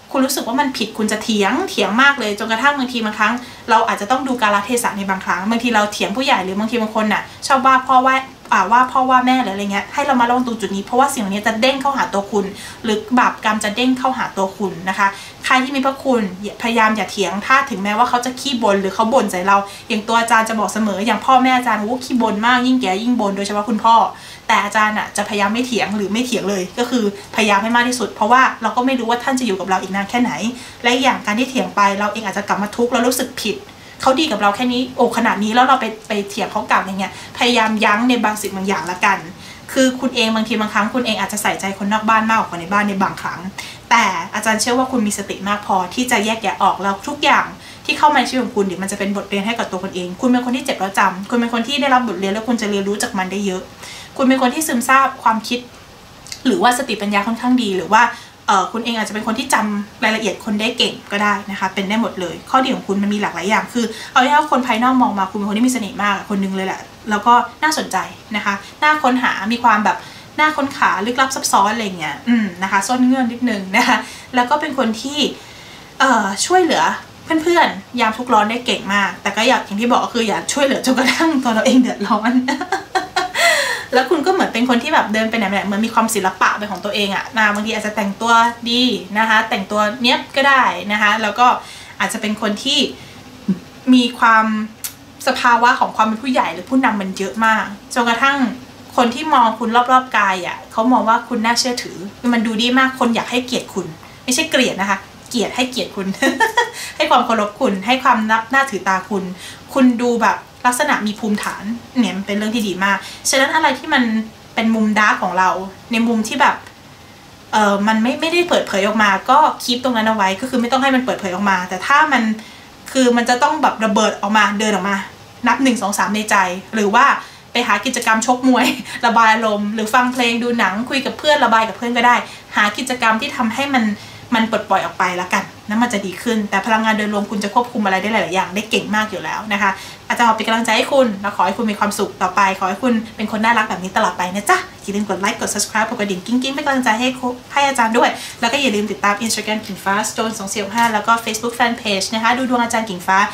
คุณรู้สึกว่ามันผิดคุณจะเถียงมากเลยจนกระทั่งบางทีบางครั้งเราอาจจะต้องดูกาลเทศะในบางครั้งบางทีเราเถียงผู้ใหญ่หรือบางทีบางคนน่ะชอบว่าพ่อว่าแม่หรืออะไรเงี้ยให้เรามาระวังตรงจุดนี้เพราะว่าสิ่งเหล่านี้จะเด้งเข้าหาตัวคุณหรือบาปกรรมจะเด้งเข้าหาตัวคุณนะคะใครที่มีพระคุณพยายามอย่าเถียงถ้าถึงแม้ว่าเขาจะขี้บ่นหรือเขาบ่นใส่เราอย่างตัวอาจารย์จะบอกเสมออย่างพ่อแม่อาจารย์ขี้บ่นมากยิ่งแก่ยิ่งบ่นโดยเฉพาะคุณพ่อแต่อาจารย์จะพยายามไม่เถียงหรือไม่เถียงเลยก็คือพยายามให้มากที่สุดเพราะว่าเราก็ไม่รู้ว่าท่านจะอยู่กับเราอีกนานแค่ไหนและอย่างการที่เถียงไปเราเองอาจจะกลับมาทุกข์แล้วรู้สึกผิดเขาดีกับเราแค่นี้ขนาดนี้แล้วเราไปเถียงเขากลับอย่างเงี้ยพยายามยั้งในบางสิ่งบางอย่างละกันคือคุณเองบางทีบางครั้งคุณเองอาจจะใส่ใจคนนอกบ้านมากกว่าคนในบ้านในบางครั้งแต่อาจารย์เชื่อว่าคุณมีสติมากพอที่จะแยกแยะออกแล้วทุกอย่างที่เข้ามาในชีวิตของคุณเดี๋ยวมันจะเป็นบทเรียนให้กับตัวคุณเองคุณเป็นคนที่เจ็บแล้วจำคุณเป็นคนที่ได้รับบทเรียนแล้วคุณจะเรียนรู้จากมันได้เยอะคุณเป็นคนที่ซึมซาบความคิดหรือว่าสติปัญญาค่อนข้างดีหรือว่าคุณเองอาจจะเป็นคนที่จำรายละเอียดคนได้เก่งก็ได้นะคะเป็นได้หมดเลยข้อดีของคุณมันมีหลากหลายอย่างคือเอาง่ายๆว่าคนภายนอกมองมาคุณเป็นคนที่มีเสน่ห์มากคนนึงเลยแหละแล้วก็น่าสนใจนะคะน่าค้นหามีความแบบน่าค้นหาลึกลับซับซ้อนอะไรเงี้ยนะคะซ่อนเงื่อนนิดนึงนะคะแล้วก็เป็นคนที่ช่วยเหลือเพื่อนๆยามทุกข์ร้อนได้เก่งมากแต่ก็อย่างที่บอกก็คืออย่าช่วยเหลือจนกระทั่งตัวเราเองเดือดร้อนแล้วคุณก็เหมือนเป็นคนที่แบบเดินไปไหนเหมือนมีความศิลปะเป็นของตัวเองอะบางทีอาจจะแต่งตัวดีนะคะแต่งตัวเนี้ยบก็ได้นะคะแล้วก็อาจจะเป็นคนที่มีความสภาวะของความเป็นผู้ใหญ่หรือผู้นำมันเยอะมากจนกระทั่งคนที่มองคุณรอบๆกายอะเขามองว่าคุณน่าเชื่อถือมันดูดีมากคนอยากให้เกียรติคุณไม่ใช่เกลียดนะคะเกลียดให้เกียรติคุณ ให้ความเคารพคุณให้ความนับหน้าถือตาคุณดูแบบลักษณะมีภูมิฐานเนี่ยมันเป็นเรื่องที่ดีมากฉะนั้นอะไรที่มันเป็นมุมดาร์กของเราในมุมที่แบบมันไม่ได้เปิดเผยออกมาก็คีปตรงนั้นเอาไว้ก็คือไม่ต้องให้มันเปิดเผยออกมาแต่ถ้ามันคือมันจะต้องแบบระเบิดออกมาเดินออกมานับ1 2 3ในใจหรือว่าไปหากิจกรรมชกมวยระบายอารมณ์หรือฟังเพลงดูหนังคุยกับเพื่อนระบายกับเพื่อนก็ได้หากิจกรรมที่ทำให้มันปลดปล่อยออกไปแล้วกันนั้นมันจะดีขึ้นแต่พลังงานโดยรวมคุณจะควบคุมอะไรได้หลายๆอย่างได้เก่งมากอยู่แล้วนะคะอาจารย์เป็นกำลังใจให้คุณแล้วขอให้คุณมีความสุขต่อไปขอให้คุณเป็นคนน่ารักแบบนี้ตลอดไปนะจ๊ะอย่าลืมกดไลค์กด subscribe กดกระดิ่งกิ้งเป็นกำลังใจให้อาจารย์ด้วยแล้วก็อย่าลืมติดตาม Instagram กิ่งฟ้า Stone 245แล้วก็ Facebook Fanpage นะคะดูดวงอาจารย์กิ่งฟ้า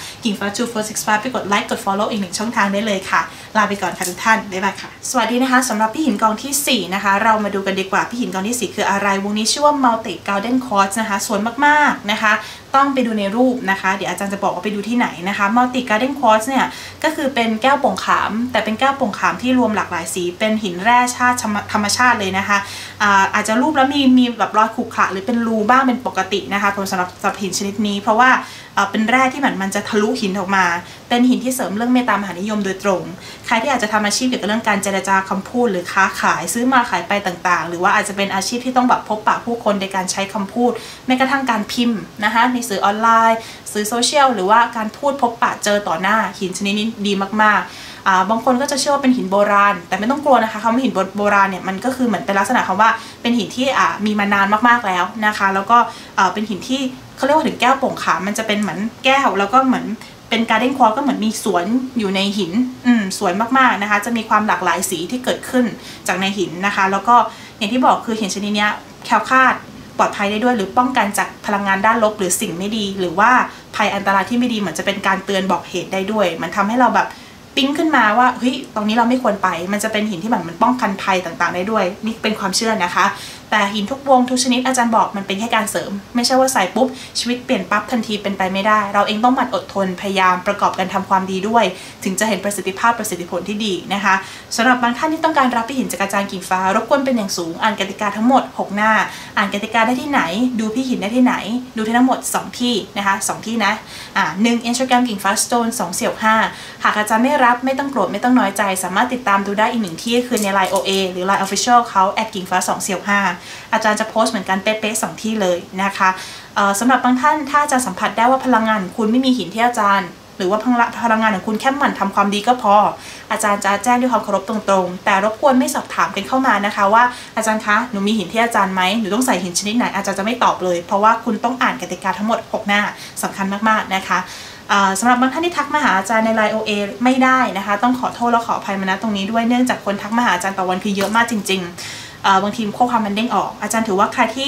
2465ไปกดไลค์กด follow อีก1ช่องทางได้เลยค่ะลาไปก่อนค่ะทุกท่านบ๊ายบายค่ะสวัสดีนะคะสำหรับพี่หินกองที่4นะคะเรามาดูกันดีกว่าพี่หินกองที่4คืออะไรวงนี้ชื่อว่า Multi Golden Quartz นะคะสวยมากๆนะคะต้องไปดูในรูปนะคะเดี๋ยวอาจารย์จะบอกว่าไปดูที่ไหนนะคะ Multi Golden Quartz เนี่ยก็คือเป็นแก้วโป่งขามแต่เป็นแก้วโป่งขามที่รวมหลากหลายสีเป็นหินแร่ชาติธรรมชาติเลยนะคะอาจจะรูปแล้วมีแบบรอยขรุขระหรือเป็นรูบ้างเป็นปกตินะคะสำหรับหินชนิดนี้เพราะว่าเป็นแร่ที่มันจะทะลุหินออกมาเป็นหินที่เสริมเรื่องเมตตามหานิยมโดยตรงใครที่อาจจะทำอาชีพเกี่ยวกับเรื่องการเจรจาคำพูดหรือค้าขายซื้อมาขายไปต่างๆหรือว่าอาจจะเป็นอาชีพที่ต้องแบบพบปะผู้คนในการใช้คำพูดแม้กระทั่งการพิมพ์นะคะในสื่อออนไลน์สื่อโซเชียลหรือว่าการพูดพบปะเจอต่อหน้าหินชนิดนี้ดีมากๆบางคนก็จะเชื่อว่าเป็นหินโบราณแต่ไม่ต้องกลัวนะคะคำว่าหินโบราณเนี่ยมันก็คือเหมือนเป็นลักษณะคำว่าเป็นหินที่มีมานานมากๆแล้วนะคะแล้วก็เป็นหินที่เขาเรียกว่าถึงแก้วโป่งขามมันจะเป็นเหมือนแก้วแล้วก็เหมือนเป็นการ์เด้นควอร์ก็เหมือนมีสวนอยู่ในหินสวยมากๆนะคะจะมีความหลากหลายสีที่เกิดขึ้นจากในหินนะคะแล้วก็อย่างที่บอกคือหินชนิดนี้แคล้วคลาดปลอดภัยได้ด้วยหรือป้องกันจากพลังงานด้านลบหรือสิ่งไม่ดีหรือว่าภัยอันตรายที่ไม่ดีเหมือนจะเป็นการเตือนบอกเหตุได้ด้วยมันทำให้เราแบบปิ๊งขึ้นมาว่าเฮ้ยตรงนี้เราไม่ควรไปมันจะเป็นหินที่แบบมันป้องกันภัยต่างๆได้ด้วยนี่เป็นความเชื่อนะคะแต่หินทุกวงทุกชนิดอาจารย์บอกมันเป็นแค่การเสริมไม่ใช่ว่าใส่ปุ๊บชีวิตเปลี่ยนปั๊บทันทีเป็นไปไม่ได้เราเองต้องหมั่นอดทนพยายามประกอบกันทำความดีด้วยถึงจะเห็นประสิทธิภาพประสิทธิผลที่ดีนะคะสำหรับบางท่านที่ต้องการรับพี่หินจากอาจารย์กิ่งฟ้ารบกวนเป็นอย่างสูงอ่านกติกาทั้งหมด6หน้าอ่านกติกาได้ที่ไหนดูพี่หินได้ที่ไหนดูที่ทั้งหมด2ที่นะคะ2ที่นะ1 Instagram กิ่งฟ้า Stone 245หากอาจารย์ไม่รับไม่ต้องโกรธไม่ต้องน้อยใจสามารถติดตามดูได้อีก1ที่คือใน Line OA หรือ Line Official เขากิ่งฟ้า245อาจารย์จะโพสต์เหมือนกันเป๊ะๆ2ที่เลยนะคะสำหรับบางท่านถ้าอาจารย์สัมผัสได้ว่าพลังงานคุณไม่มีหินที่อาจารย์หรือว่าพลังงานของคุณแค่หมั่นทำความดีก็พออาจารย์จะแจ้งด้วยความเคารพตรงๆแต่รบกวนไม่สอบถามกันเข้ามานะคะว่าอาจารย์คะหนูมีหินที่อาจารย์ไหมหนูต้องใส่หินชนิดไหนอาจารย์จะไม่ตอบเลยเพราะว่าคุณต้องอ่านกติกาทั้งหมด6หน้าสำคัญมากๆนะคะสำหรับบางท่านที่ทักมาหาอาจารย์ใน Line OA ไม่ได้นะคะต้องขอโทษและขออภัยมาณตรงนี้ด้วยเนื่องจากคนทักมาหาอาจารย์ต่อวันคือเยอะมากจริงๆบางทีข้อความมันเด้งออกอาจารย์ถือว่าใครที่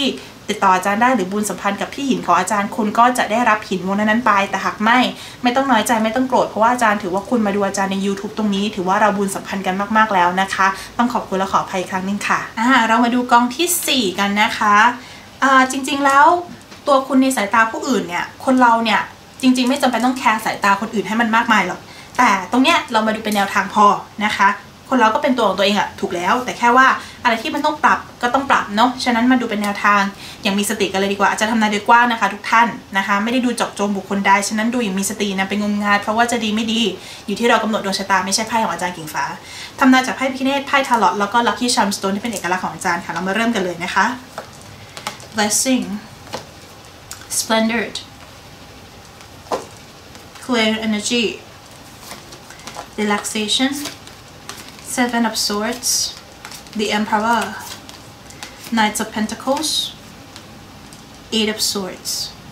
ติดต่ออาจารย์ได้หรือบุญสัมพันธ์กับพี่หินของอาจารย์คุณก็จะได้รับหินวงนั้นไปแต่หากไม่ต้องน้อยใจไม่ต้องโกรธเพราะว่าอาจารย์ถือว่าคุณมาดูอาจารย์ใน YouTube ตรงนี้ถือว่าเราบุญสัมพันธ์กันมากๆแล้วนะคะต้องขอบคุณและขออภัยอีกครั้งนึงค่ะเรามาดูกองที่4กันนะคะจริงๆแล้วตัวคุณในสายตาผู้อื่นเนี่ยคนเราเนี่ยจริงๆไม่จำเป็นต้องแคร์สายตาคนอื่นให้มันมากมายหรอกแต่ตรงเนี้ยเรามาดูเป็นแนวทางพอนะคะคนเราก็เป็นตัวของตัวเองอะถูกแล้วแต่แค่ว่าอะไรที่มันต้องปรับก็ต้องปรับเนาะฉะนั้นมาดูเป็นแนวทางอย่างมีสติกันเลยดีกว่าอาจจะทำนายโดยกว้างนะคะทุกท่านนะคะไม่ได้ดูเจาะจงบุคคลใดฉะนั้นดูอย่างมีสตินะเป็นงมงายเพราะว่าจะดีไม่ดีอยู่ที่เรากำหนดดวงชะตาไม่ใช่ไพ่ของอาจารย์กิ่งฟ้าทำนายจากไพ่พิฆเนศไพ่ทาร์ลอตแล้วก็ลัคกี้ชัมสโตนที่เป็นเอกลักษณ์ของอาจารย์ค่ะเรามาเริ่มกันเลยนะคะ blessing splendid clear energy relaxation Seven of Swords the Emperor Knights of Pentacles Eight of Swords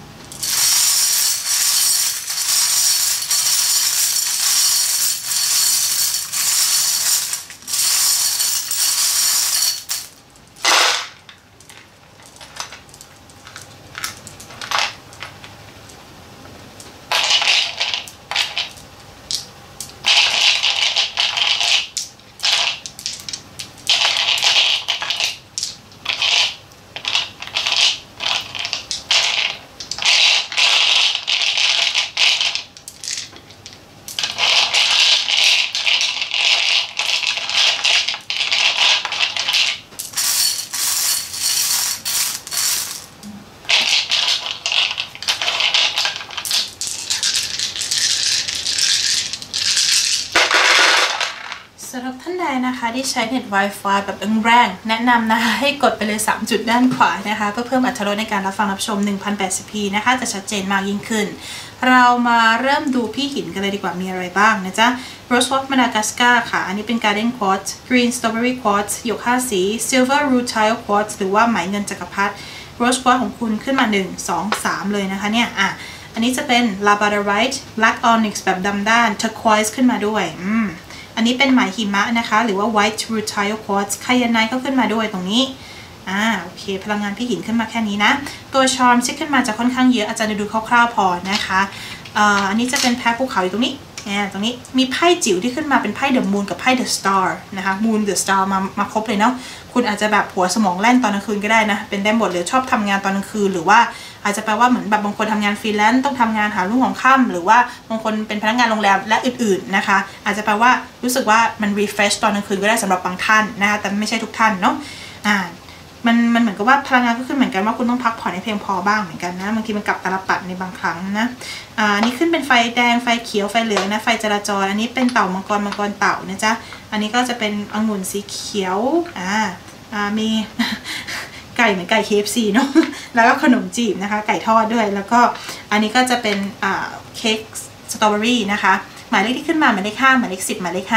สำหรับท่านใดนะคะที่ใช้เน็ต Wi-Fi แบบแรงๆแนะนำนะคะให้กดไปเลย3จุดด้านขวานะคะเพื่อเพิ่มอรรถรสในการรับฟังรับชม 1080p นะคะจะชัดเจนมากยิ่งขึ้นเรามาเริ่มดูพี่หินกันเลยดีกว่ามีอะไรบ้างนะจ๊ะ Rosewater Madagascar ค่ะอันนี้เป็น Garden Quartz Green Strawberry Quartz หยก5สี Silver Rutile Quartz หรือว่าไหมเงินจักรพรรดิ Rose Quartz ของคุณขึ้นมา1 2 3เลยนะคะเนี่ยอันนี้จะเป็น Labradorite Black Onyx แบบดำด้าน Turquoise ขึ้นมาด้วยอันนี้เป็นไหมหิมะนะคะหรือว่า white rutile quartz ไคยาไนท์ก็ขึ้นมาด้วยตรงนี้โอเคพลังงานพี่หินขึ้นมาแค่นี้นะตัวชอร์มที่ขึ้นมาจะค่อนข้างเยอะอาจารย์จะดูคร่าวๆพอนะคะอันนี้จะเป็นแพะภูเขาอยู่ตรงนี้ตรงนี้มีไพ่จิ๋วที่ขึ้นมาเป็นไพ่ The Moon กับไพ่ The Star นะคะ Moon The Star มาครบเลยเนาะคุณอาจจะแบบหัวสมองแล่นตอนกลางคืนก็ได้นะเป็นได้หมดเลยชอบทำงานตอนกลางคืนหรือว่าอาจจะแปลว่าเหมือนแบบบางคนทำงานฟรีแลนซ์ต้องทำงานหารุ่งของค่ำหรือว่าบางคนเป็นพนักงานโรงแรมและอื่นๆนะคะอาจจะแปลว่ารู้สึกว่ามัน refresh ตอนกลางคืนก็ได้สำหรับบางท่านนะคะแต่ไม่ใช่ทุกท่านเนาะมันเหมือนกับว่าพลังงานก็ขึ้นเหมือนกันว่าคุณต้องพักผ่อนให้เพียงพอบ้างเหมือนกันนะบางทีมันกลับตาลปัดในบางครั้งนะนี่ขึ้นเป็นไฟแดงไฟเขียวไฟเหลืองนะไฟจราจรอันนี้เป็นเต่ามังกรเต่านะจ๊ะอันนี้ก็จะเป็นองุ่นสีเขียวมีไก่เหมือนไก่ KFC เนาะแล้วก็ขนมจีบนะคะไก่ทอดด้วยแล้วก็อันนี้ก็จะเป็นเค้กสตรอเบอรี่นะคะหมายเลขที่ขึ้นมาหมายเลข5หมายเลข10หมายเลข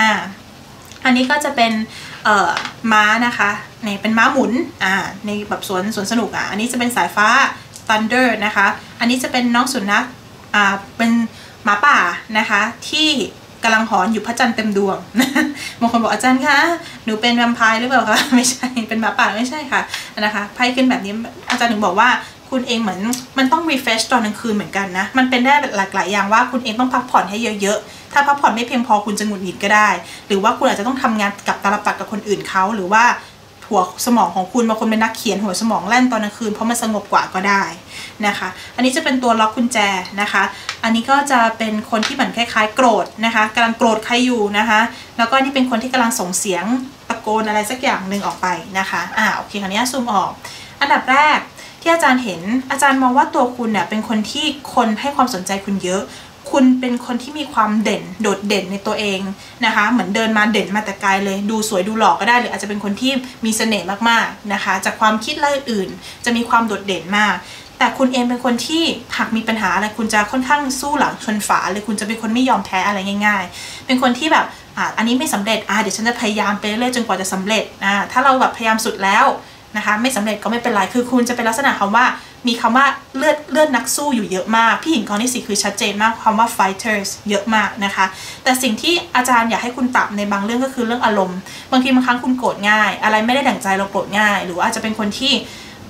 5อันนี้ก็จะเป็นม้านะคะนี่เป็นม้าหมุนในแบบสวนสนุกอันนี้จะเป็นสายฟ้า Thunder นะคะอันนี้จะเป็นน้องสุนัขเป็นหมาป่านะคะที่กำลังหอนอยู่พระจันทร์เต็มดวงบางคนบอกอาจารย์คะหนูเป็นแวมไพร์หรือเปล่าคะไม่ใช่เป็นหมาป่าไม่ใช่ค่ะนะคะไพ่ขึ้นแบบนี้อาจารย์ถึงบอกว่าคุณเองเหมือนมันต้อง refresh ตอนกลางคืนเหมือนกันนะมันเป็นได้หลายอย่างว่าคุณเองต้องพักผ่อนให้เยอะๆถ้าพักผ่อนไม่เพียงพอคุณจะหงุดหงิดก็ได้หรือว่าคุณอาจจะต้องทำงานกับตาลปัดกับคนอื่นเขาหรือว่าหัวสมองของคุณบางคนเป็นนักเขียนหัวสมองแล่นตอนกลางคืนเพราะมันสงบกว่าก็ได้นะคะอันนี้จะเป็นตัวล็อกกุญแจนะคะอันนี้ก็จะเป็นคนที่เหมือนคล้ายๆโกรธนะคะกำลังโกรธใครอยู่นะคะแล้วก็นี่เป็นคนที่กำลังส่งเสียงตะโกนอะไรสักอย่างหนึ่งออกไปนะคะโอเคคราวนี้ซูมออกอันดับแรกที่อาจารย์เห็นอาจารย์มองว่าตัวคุณเนี่ยเป็นคนที่คนให้ความสนใจคุณเยอะคุณเป็นคนที่มีความเด่นโดดเด่นในตัวเองนะคะเหมือนเดินมาเด่นมาแต่ไกลเลยดูสวยดูหล่อก็ได้หรืออาจจะเป็นคนที่มีเสน่ห์มากๆนะคะจากความคิดและอื่นๆจะมีความโดดเด่นมากแต่คุณเองเป็นคนที่หากมีปัญหาอะไรคุณจะค่อนข้างสู้หลังชนฝาเลยคุณจะเป็นคนไม่ยอมแพ้อะไรง่ายๆเป็นคนที่แบบอันนี้ไม่สำเร็จเดี๋ยวฉันจะพยายามไปเรื่อยจนกว่าจะสำเร็จถ้าเราแบบพยายามสุดแล้วนะคะไม่สำเร็จก็ไม่เป็นไรคือคุณจะเป็นลักษณะคำว่ามีคำว่าเลือดนักสู้อยู่เยอะมากพี่หญิงกองที่4คือชัดเจนมากคำว่า fighters เยอะมากนะคะแต่สิ่งที่อาจารย์อยากให้คุณปรับในบางเรื่องก็คือเรื่องอารมณ์บางทีบางครั้งคุณโกรธง่ายอะไรไม่ได้ดั่งใจเราโกรธง่ายหรือว่าอาจจะเป็นคนที่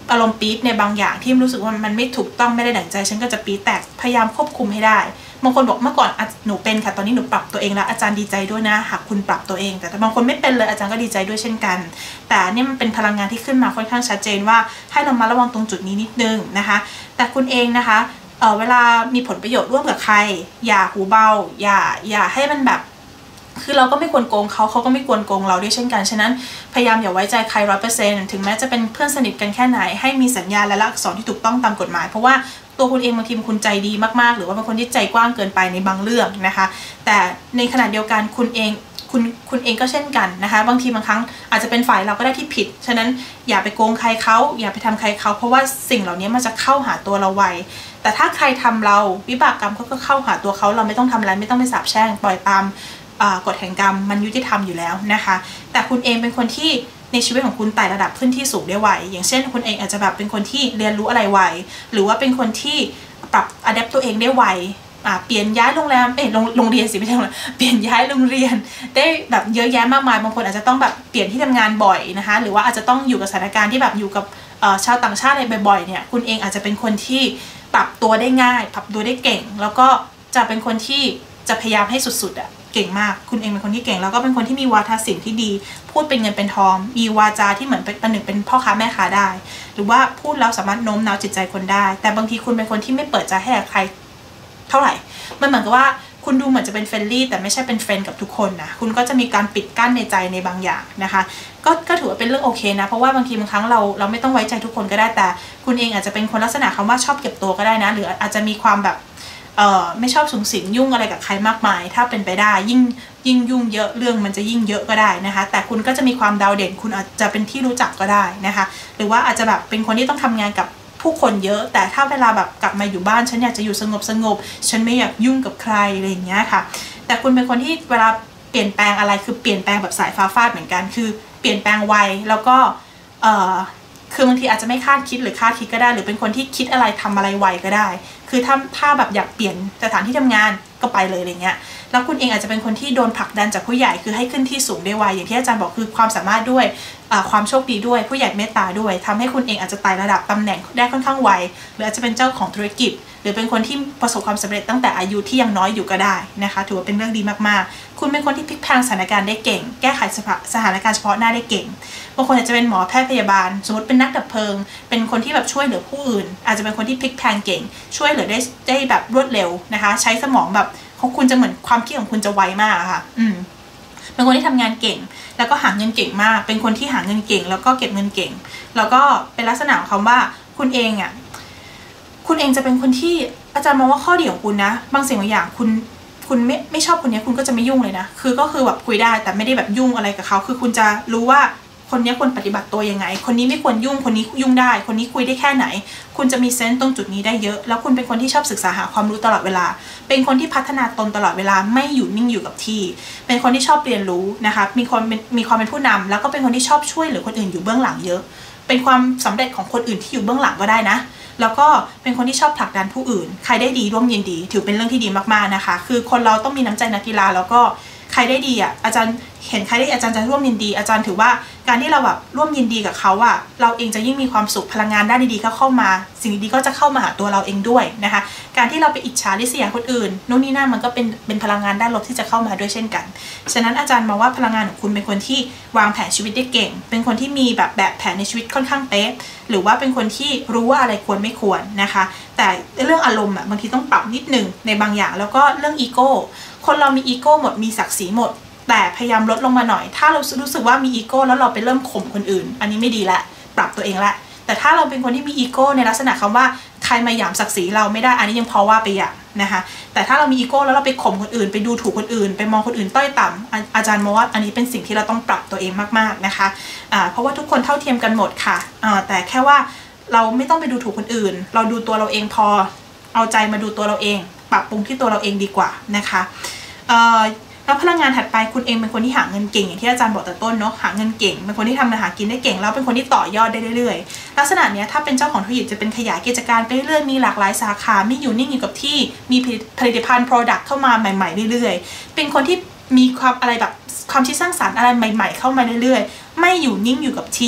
อารมณ์ปี๊ดในบางอย่างที่รู้สึกว่ามันไม่ถูกต้องไม่ได้ดั่งใจฉันก็จะปี๊ดแตกพยายามควบคุมให้ได้บางคนบอกเมื่อก่อนหนูเป็นค่ะตอนนี้หนูปรับตัวเองแล้วอาจารย์ดีใจด้วยนะหากคุณปรับตัวเองแต่บางคนไม่เป็นเลยอาจารย์ก็ดีใจด้วยเช่นกันแต่นี่มันเป็นพลังงานที่ขึ้นมาค่อนข้างชัดเจนว่าให้เรามาระวังตรงจุดนี้นิดนึงนะคะแต่คุณเองนะคะเวลามีผลประโยชน์ร่วมกับใครอย่าหูเบาอย่าให้มันแบบคือเราก็ไม่ควรโกงเขาก็ไม่ควรโกงเราด้วยเช่นกันฉะนั้นพยายามอย่าไว้ใจใคร100%ถึงแม้จะเป็นเพื่อนสนิทกันแค่ไหนให้มีสัญญาและลักษณอักษรที่ถูกต้องตามกฎหมายเพราะว่าตัวคุณเองบางทีคุณใจดีมากๆหรือว่าเป็นคนที่ใจกว้างเกินไปในบางเรื่องนะคะแต่ในขณะเดียวกันคุณเองก็เช่นกันนะคะบางทีบางครั้งอาจจะเป็นฝ่ายเราก็ได้ที่ผิดฉะนั้นอย่าไปโกงใครเขาอย่าไปทำใครเขาเพราะว่าสิ่งเหล่านี้มันจะเข้าหาตัวเราไวแต่ถ้าใครทำเราวิบากกรรมก็เข้าหาตัวเขาเราไม่ต้องทำอะไรไม่ต้องไปสาปแช่งปล่อยตามกฎแห่งกรรมมันยุติธรรมอยู่แล้วนะคะแต่คุณเองเป็นคนที่ในชีวิตของคุณไต่ระดับขึ้นที่สูงได้ไวอย่างเช่นคุณเองอาจจะแบบเป็นคนที่เรียนรู้อะไรไวหรือว่าเป็นคนที่ปรับอะแดปตัวเองได้ไวเปลี่ยนย้ายโรงแรมโรงเรียนสิไม่ใช่เปลี่ยนย้ายโรงเรียนได้แบบเยอะแยะมากมายบางคนอาจจะต้องแบบเปลี่ยนที่ทำงานบ่อยนะคะหรือว่าอาจจะต้องอยู่กับสถานการณ์ที่แบบอยู่กับชาวต่างชาติอะไรบ่อยๆเนี่ยคุณเองอาจจะเป็นคนที่ปรับตัวได้ง่ายปรับตัวได้เก่งแล้วก็จะเป็นคนที่จะพยายามให้สุดๆเก่งมากคุณเองเป็นคนที่เก่งแล้วก็เป็นคนที่มีวาทศิลป์ที่ดีพูดเป็นเงินเป็นทองมีวาจาที่เหมือนเป็นหนึ่งเป็นพ่อค้าแม่ค้าได้หรือว่าพูดแล้วสามารถโน้มน้าวจิตใจคนได้แต่บางทีคุณเป็นคนที่ไม่เปิดใจให้ใครเท่าไหร่มันเหมือนกับว่าคุณดูเหมือนจะเป็นเฟรนลี่แต่ไม่ใช่เป็นเฟรนด์กับทุกคนนะคุณก็จะมีการปิดกั้นในใจในบางอย่างนะคะก็ถือว่าเป็นเรื่องโอเคนะเพราะว่าบางทีบางครั้งเราไม่ต้องไว้ใจทุกคนก็ได้แต่คุณเองอาจจะเป็นคนลักษณะคำว่าชอบเก็บตัวก็ได้นะหรืออาจจะมีความแบบไม่ชอบสุงสิงยุ่งอะไรกับใครมากมายถ้าเป็นไปได้ยิ่งยุ่งเยอะเรื่องมันจะยิ่งเยอะก็ได้นะคะแต่คุณก็จะมีความดาวเด่นคุณอาจจะเป็นที่รู้จักก็ได้นะคะหรือว่าอาจจะแบบเป็นคนที่ต้องทำงานกับผู้คนเยอะแต่ถ้าเวลาแบบกลับมาอยู่บ้านฉันอยากจะอยู่สงบฉันไม่อยากยุ่งกับใครอะไรอย่างเงี้ยค่ะแต่คุณเป็นคนที่เวลาเปลี่ยนแปลงอะไรคือเปลี่ยนแปลงแบบสายฟ้าฟาดเหมือนกันคือเปลี่ยนแปลงไวแล้วก็คือบางทีอาจจะไม่คาดคิดหรือคาดคิดก็ได้หรือเป็นคนที่คิดอะไรทำอะไรไวก็ได้คือถ้าแบบอยากเปลี่ยนสถานที่ทำงานก็ไปเลยอะไรเงี้ยแล้วคุณเองอาจจะเป็นคนที่โดนผลักดันจากผู้ใหญ่คือให้ขึ้นที่สูงได้ไวอย่างที่อาจารย์บอกคือความสามารถด้วยความโชคดีด้วยผู้ใหญ่เมตตาด้วยทำให้คุณเองอาจจะไต่ระดับตำแหน่งได้ค่อนข้างไวหรืออาจจะเป็นเจ้าของธุรกิจหรือเป็นคนที่ประสบความสำเร็จตั้งแต่อายุที่ยังน้อยอยู่ก็ได้นะคะถือว่าเป็นเรื่องดีมากๆคุณเป็นคนที่พลิกแพลงสถานการณ์ได้เก่งแก้ไขสถานการณ์เฉพาะหน้าได้เก่งบางคนอาจจะเป็นหมอแพทย์พยาบาลสมมติเป็นนักดับเพลิงเป็นคนที่แบบช่วยเหลือผู้อื่นอาจจะเป็นคนที่พลิกแพลงเก่งช่วยเหลือได้แบบรวดเร็วนะคะใช้สมองแบบของคุณจะเหมือนความคิดของคุณจะไวมากค่ะเป็นคนที่ทำงานเก่งแล้วก็หาเงินเก่งมากเป็นคนที่หาเงินเก่งแล้วก็เก็บเงินเก่งแล้วก็เป็นลักษณะของคำว่าคุณเองจะเป็นคนที่อาจารย์มองว่าข้อดีของคุณนะบางสิ่งบางอย่างคุณไม่ชอบคนนี้คุณก็จะไม่ยุ่งเลยนะคือก็คือแบบคุยได้แต่ไม่ได้แบบยุ่งอะไรกับเขาคือคุณจะรู้ว่าคนนี้ควรปฏิบัติตัวยังไงคนนี้ไม่ควรยุ่งคนนี้ยุ่งได้คนนี้คุยได้แค่ไหนคุณจะมีเซนส์ตรงจุดนี้ได้เยอะแล้วคุณเป็นคนที่ชอบศึกษาหาความรู้ตลอดเวลาเป็นคนที่พัฒนาตนตลอดเวลาไม่อยู่นิ่งอยู่กับที่เป็นคนที่ชอบเรียนรู้นะคะมีความเป็นผู้นำแล้วก็เป็นคนที่ชอบช่วยเหลือคนอื่นอยู่เบื้องหลังเยอะเป็นความสำเร็จของคนอื่นที่อยู่เบื้องหลังก็ได้นะแล้วก็เป็นคนที่ชอบผลักดันผู้อื่นใครได้ดีร่วมยินดีถือเป็นเรื่องที่ดีมากๆนะคะคือคนเราต้องมีน้ำใจนักกีฬาแล้วก็ใครได้ดีอาจารย์เห็นใครได้อาจารย์จะร่วมยินดีอาจารย์ถือว่าการที่เราแบบร่วมยินดีกับเขาเราเองจะยิ่งมีความสุขพลังงานด้านดีๆเข้ามาสิ่งดีๆก็จะเข้ามาหาตัวเราเองด้วยนะคะการที่เราไปอิจฉาริษยาคนอื่นนู่นนี่นั่นมันก็เป็นพลังงานด้านลบที่จะเข้ามาด้วยเช่นกันฉะนั้นอาจารย์มองว่าพลังงานของคุณเป็นคนที่วางแผนชีวิตได้เก่งเป็นคนที่มีแบบแผนในชีวิตค่อนข้างเป๊ะหรือว่าเป็นคนที่รู้ว่าอะไรควรไม่ควรนะคะแต่เรื่องอารมณ์บางทีต้องปรับนิดนึงในบางอย่างแล้วก็เรื่องอีโก้คนเรามีอีโก้หมดมีศักดิ์ศรีหมดแต่พยายามลดลงมาหน่อยถ้าเรารู้สึกว่ามีอีโก้แล้วเราไปเริ่มข่มคนอื่นอันนี้ไม่ดีละปรับตัวเองละแต่ถ้าเราเป็นคนที่มีอีโก้ในลักษณะคำว่าใครมาหยามศักดิ์ศรีเราไม่ได้อันนี้ยังพอว่าไปอย่างนะคะแต่ถ้าเรามีอีโก้แล้วเราไปข่มคนอื่นไปดูถูกคนอื่นไปมองคนอื่นต้อยต่ำอาจารย์มองว่าอันนี้เป็นสิ่งที่เราต้องปรับตัวเองมากๆนะคะเพราะว่าทุกคนเท่าเทียมกันหมดค่ะแต่แค่ว่าเราไม่ต้องไปดูถูกคนอื่นเราดูตัวเราเองพอเอาใจมาดูตัวเราเองปรับปรุงที่ตัวเราเองดีกว่านะคะแล้วพลังงานถัดไปคุณเองเป็นคนที่หาเงินเก่งอย่างที่อาจารย์บอกแต่ต้นเนาะหาเงินเก่งเป็นคนที่ทำมาหากินได้เก่งแล้วเป็นคนที่ต่อยอดได้เรื่อยๆลักษณะนี้ถ้าเป็นเจ้าของธุรกิจจะเป็นขยายกิจการไปเรื่อยๆมีหลากหลายสาขาไม่อยู่นิ่งอยู่กับที่มีผลิตภัณฑ์ product เข้ามาใหม่ๆเรื่อยๆเป็นคนที่มีความอะไรแบบความคิดสร้างสรรค์อะไรใหม่ๆเข้ามาเรื่อยๆไม่อยู่นิ่งอยู่กับที่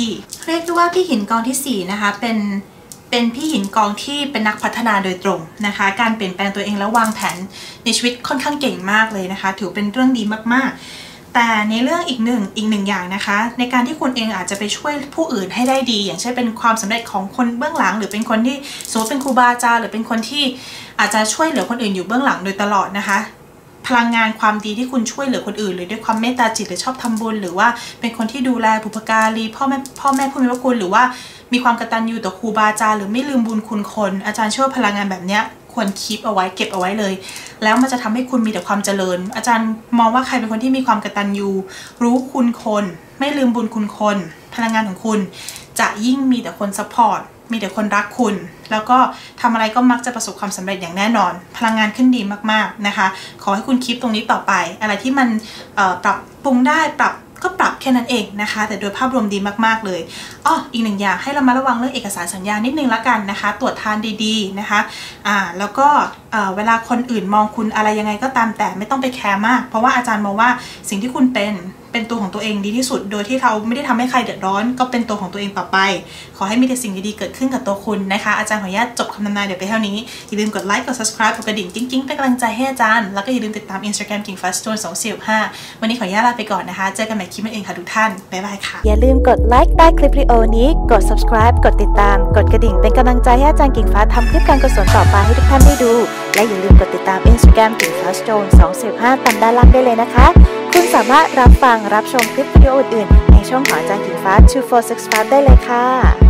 เรียกได้ว่าพี่หินกองที่4นะคะเป็นพี่หินกองที่เป็นนักพัฒนาโดยตรงนะคะการเปลี่ยนแปลงตัวเองและวางแผนในชีวิตค่อนข้างเก่งมากเลยนะคะถือเป็นเรื่องดีมากๆแต่ในเรื่องอีกหนึ่งอย่างนะคะในการที่คุณเองอาจจะไปช่วยผู้อื่นให้ได้ดีอย่างเช่นเป็นความสำเร็จของคนเบื้องหลังหรือเป็นคนที่สมมติเป็นครูบาอาจารย์หรือเป็นคนที่อาจจะช่วยเหลือคนอื่นอยู่เบื้องหลังโดยตลอดนะคะพลังงานความดีที่คุณช่วยเหลือคนอื่นหรือด้วยความเมตตาจิตหรือชอบทำบุญหรือว่าเป็นคนที่ดูแลบุพการีพ่อแม่ผู้มีพระคุณหรือว่ามีความกตัญญูต่อครูบาอาจารย์หรือไม่ลืมบุญคุณคนอาจารย์เชื่อว่าพลังงานแบบนี้ควรคีปเอาไว้เก็บเอาไว้เลยแล้วมันจะทำให้คุณมีแต่ความเจริญอาจารย์มองว่าใครเป็นคนที่มีความกตัญญูรู้คุณคนไม่ลืมบุญคุณคนพลังงานของคุณจะยิ่งมีแต่คนซัพพอร์ตมีแต่คนรักคุณแล้วก็ทำอะไรก็มักจะประสบความสำเร็จอย่างแน่นอนพลังงานขึ้นดีมากๆนะคะขอให้คุณคีปตรงนี้ต่อไปอะไรที่มันปรับปรุงได้ปรับแค่นั้นเองนะคะแต่โดยภาพรวมดีมากๆเลยอีกหนึ่งอย่างให้เรามาระวังเรื่องเอกสารสัญญานิดนึงละกันนะคะตรวจทานดีๆนะคะแล้วก็เวลาคนอื่นมองคุณอะไรยังไงก็ตามแต่ไม่ต้องไปแคร์มากเพราะว่าอาจารย์มองว่าสิ่งที่คุณเป็นตัวของตัวเองดีที่สุดโดยที่เราไม่ได้ทำให้ใครเดือดร้อนก็เป็นตัวของตัวเองต่อไปขอให้มีแต่สิ่งดีๆเกิดขึ้นกับตัวคุณนะคะอาจารย์ขออนุญาตจบคำทำนายเดี๋ยวไปเท่านี้อย่าลืมกดไลค์กด subscribe กดกระดิ่งกิ๊งๆเป็นกำลังใจให้อาจารย์แล้วก็อย่าลืมติดตาม Instagram KingFastStone 2015วันนี้ขออนุญาตลาไปก่อนนะคะเจอกันใหม่คลิปอื่นค่ะทุกท่านบ๊ายบายค่ะอย่าลืมกดไลค์ใต้คลิปวิดีโอนี้กด subscribe กดติดตามกดกระดิ่งเป็นกำลังใจให้อาจารย์กิ่งฟ้าทำคลิปการกุศลต่อไปให้ทุกท่านได้ดูและอย่าลืมกดติดตาม Instagram KingFastStone 2015ตามด้านล่างได้เลยนะคะคุณสามารถรับฟังรับชมคลิปวิดีโออื่นๆในช่องของอาจารย์กิ่งฟ้า2465ได้เลยค่ะ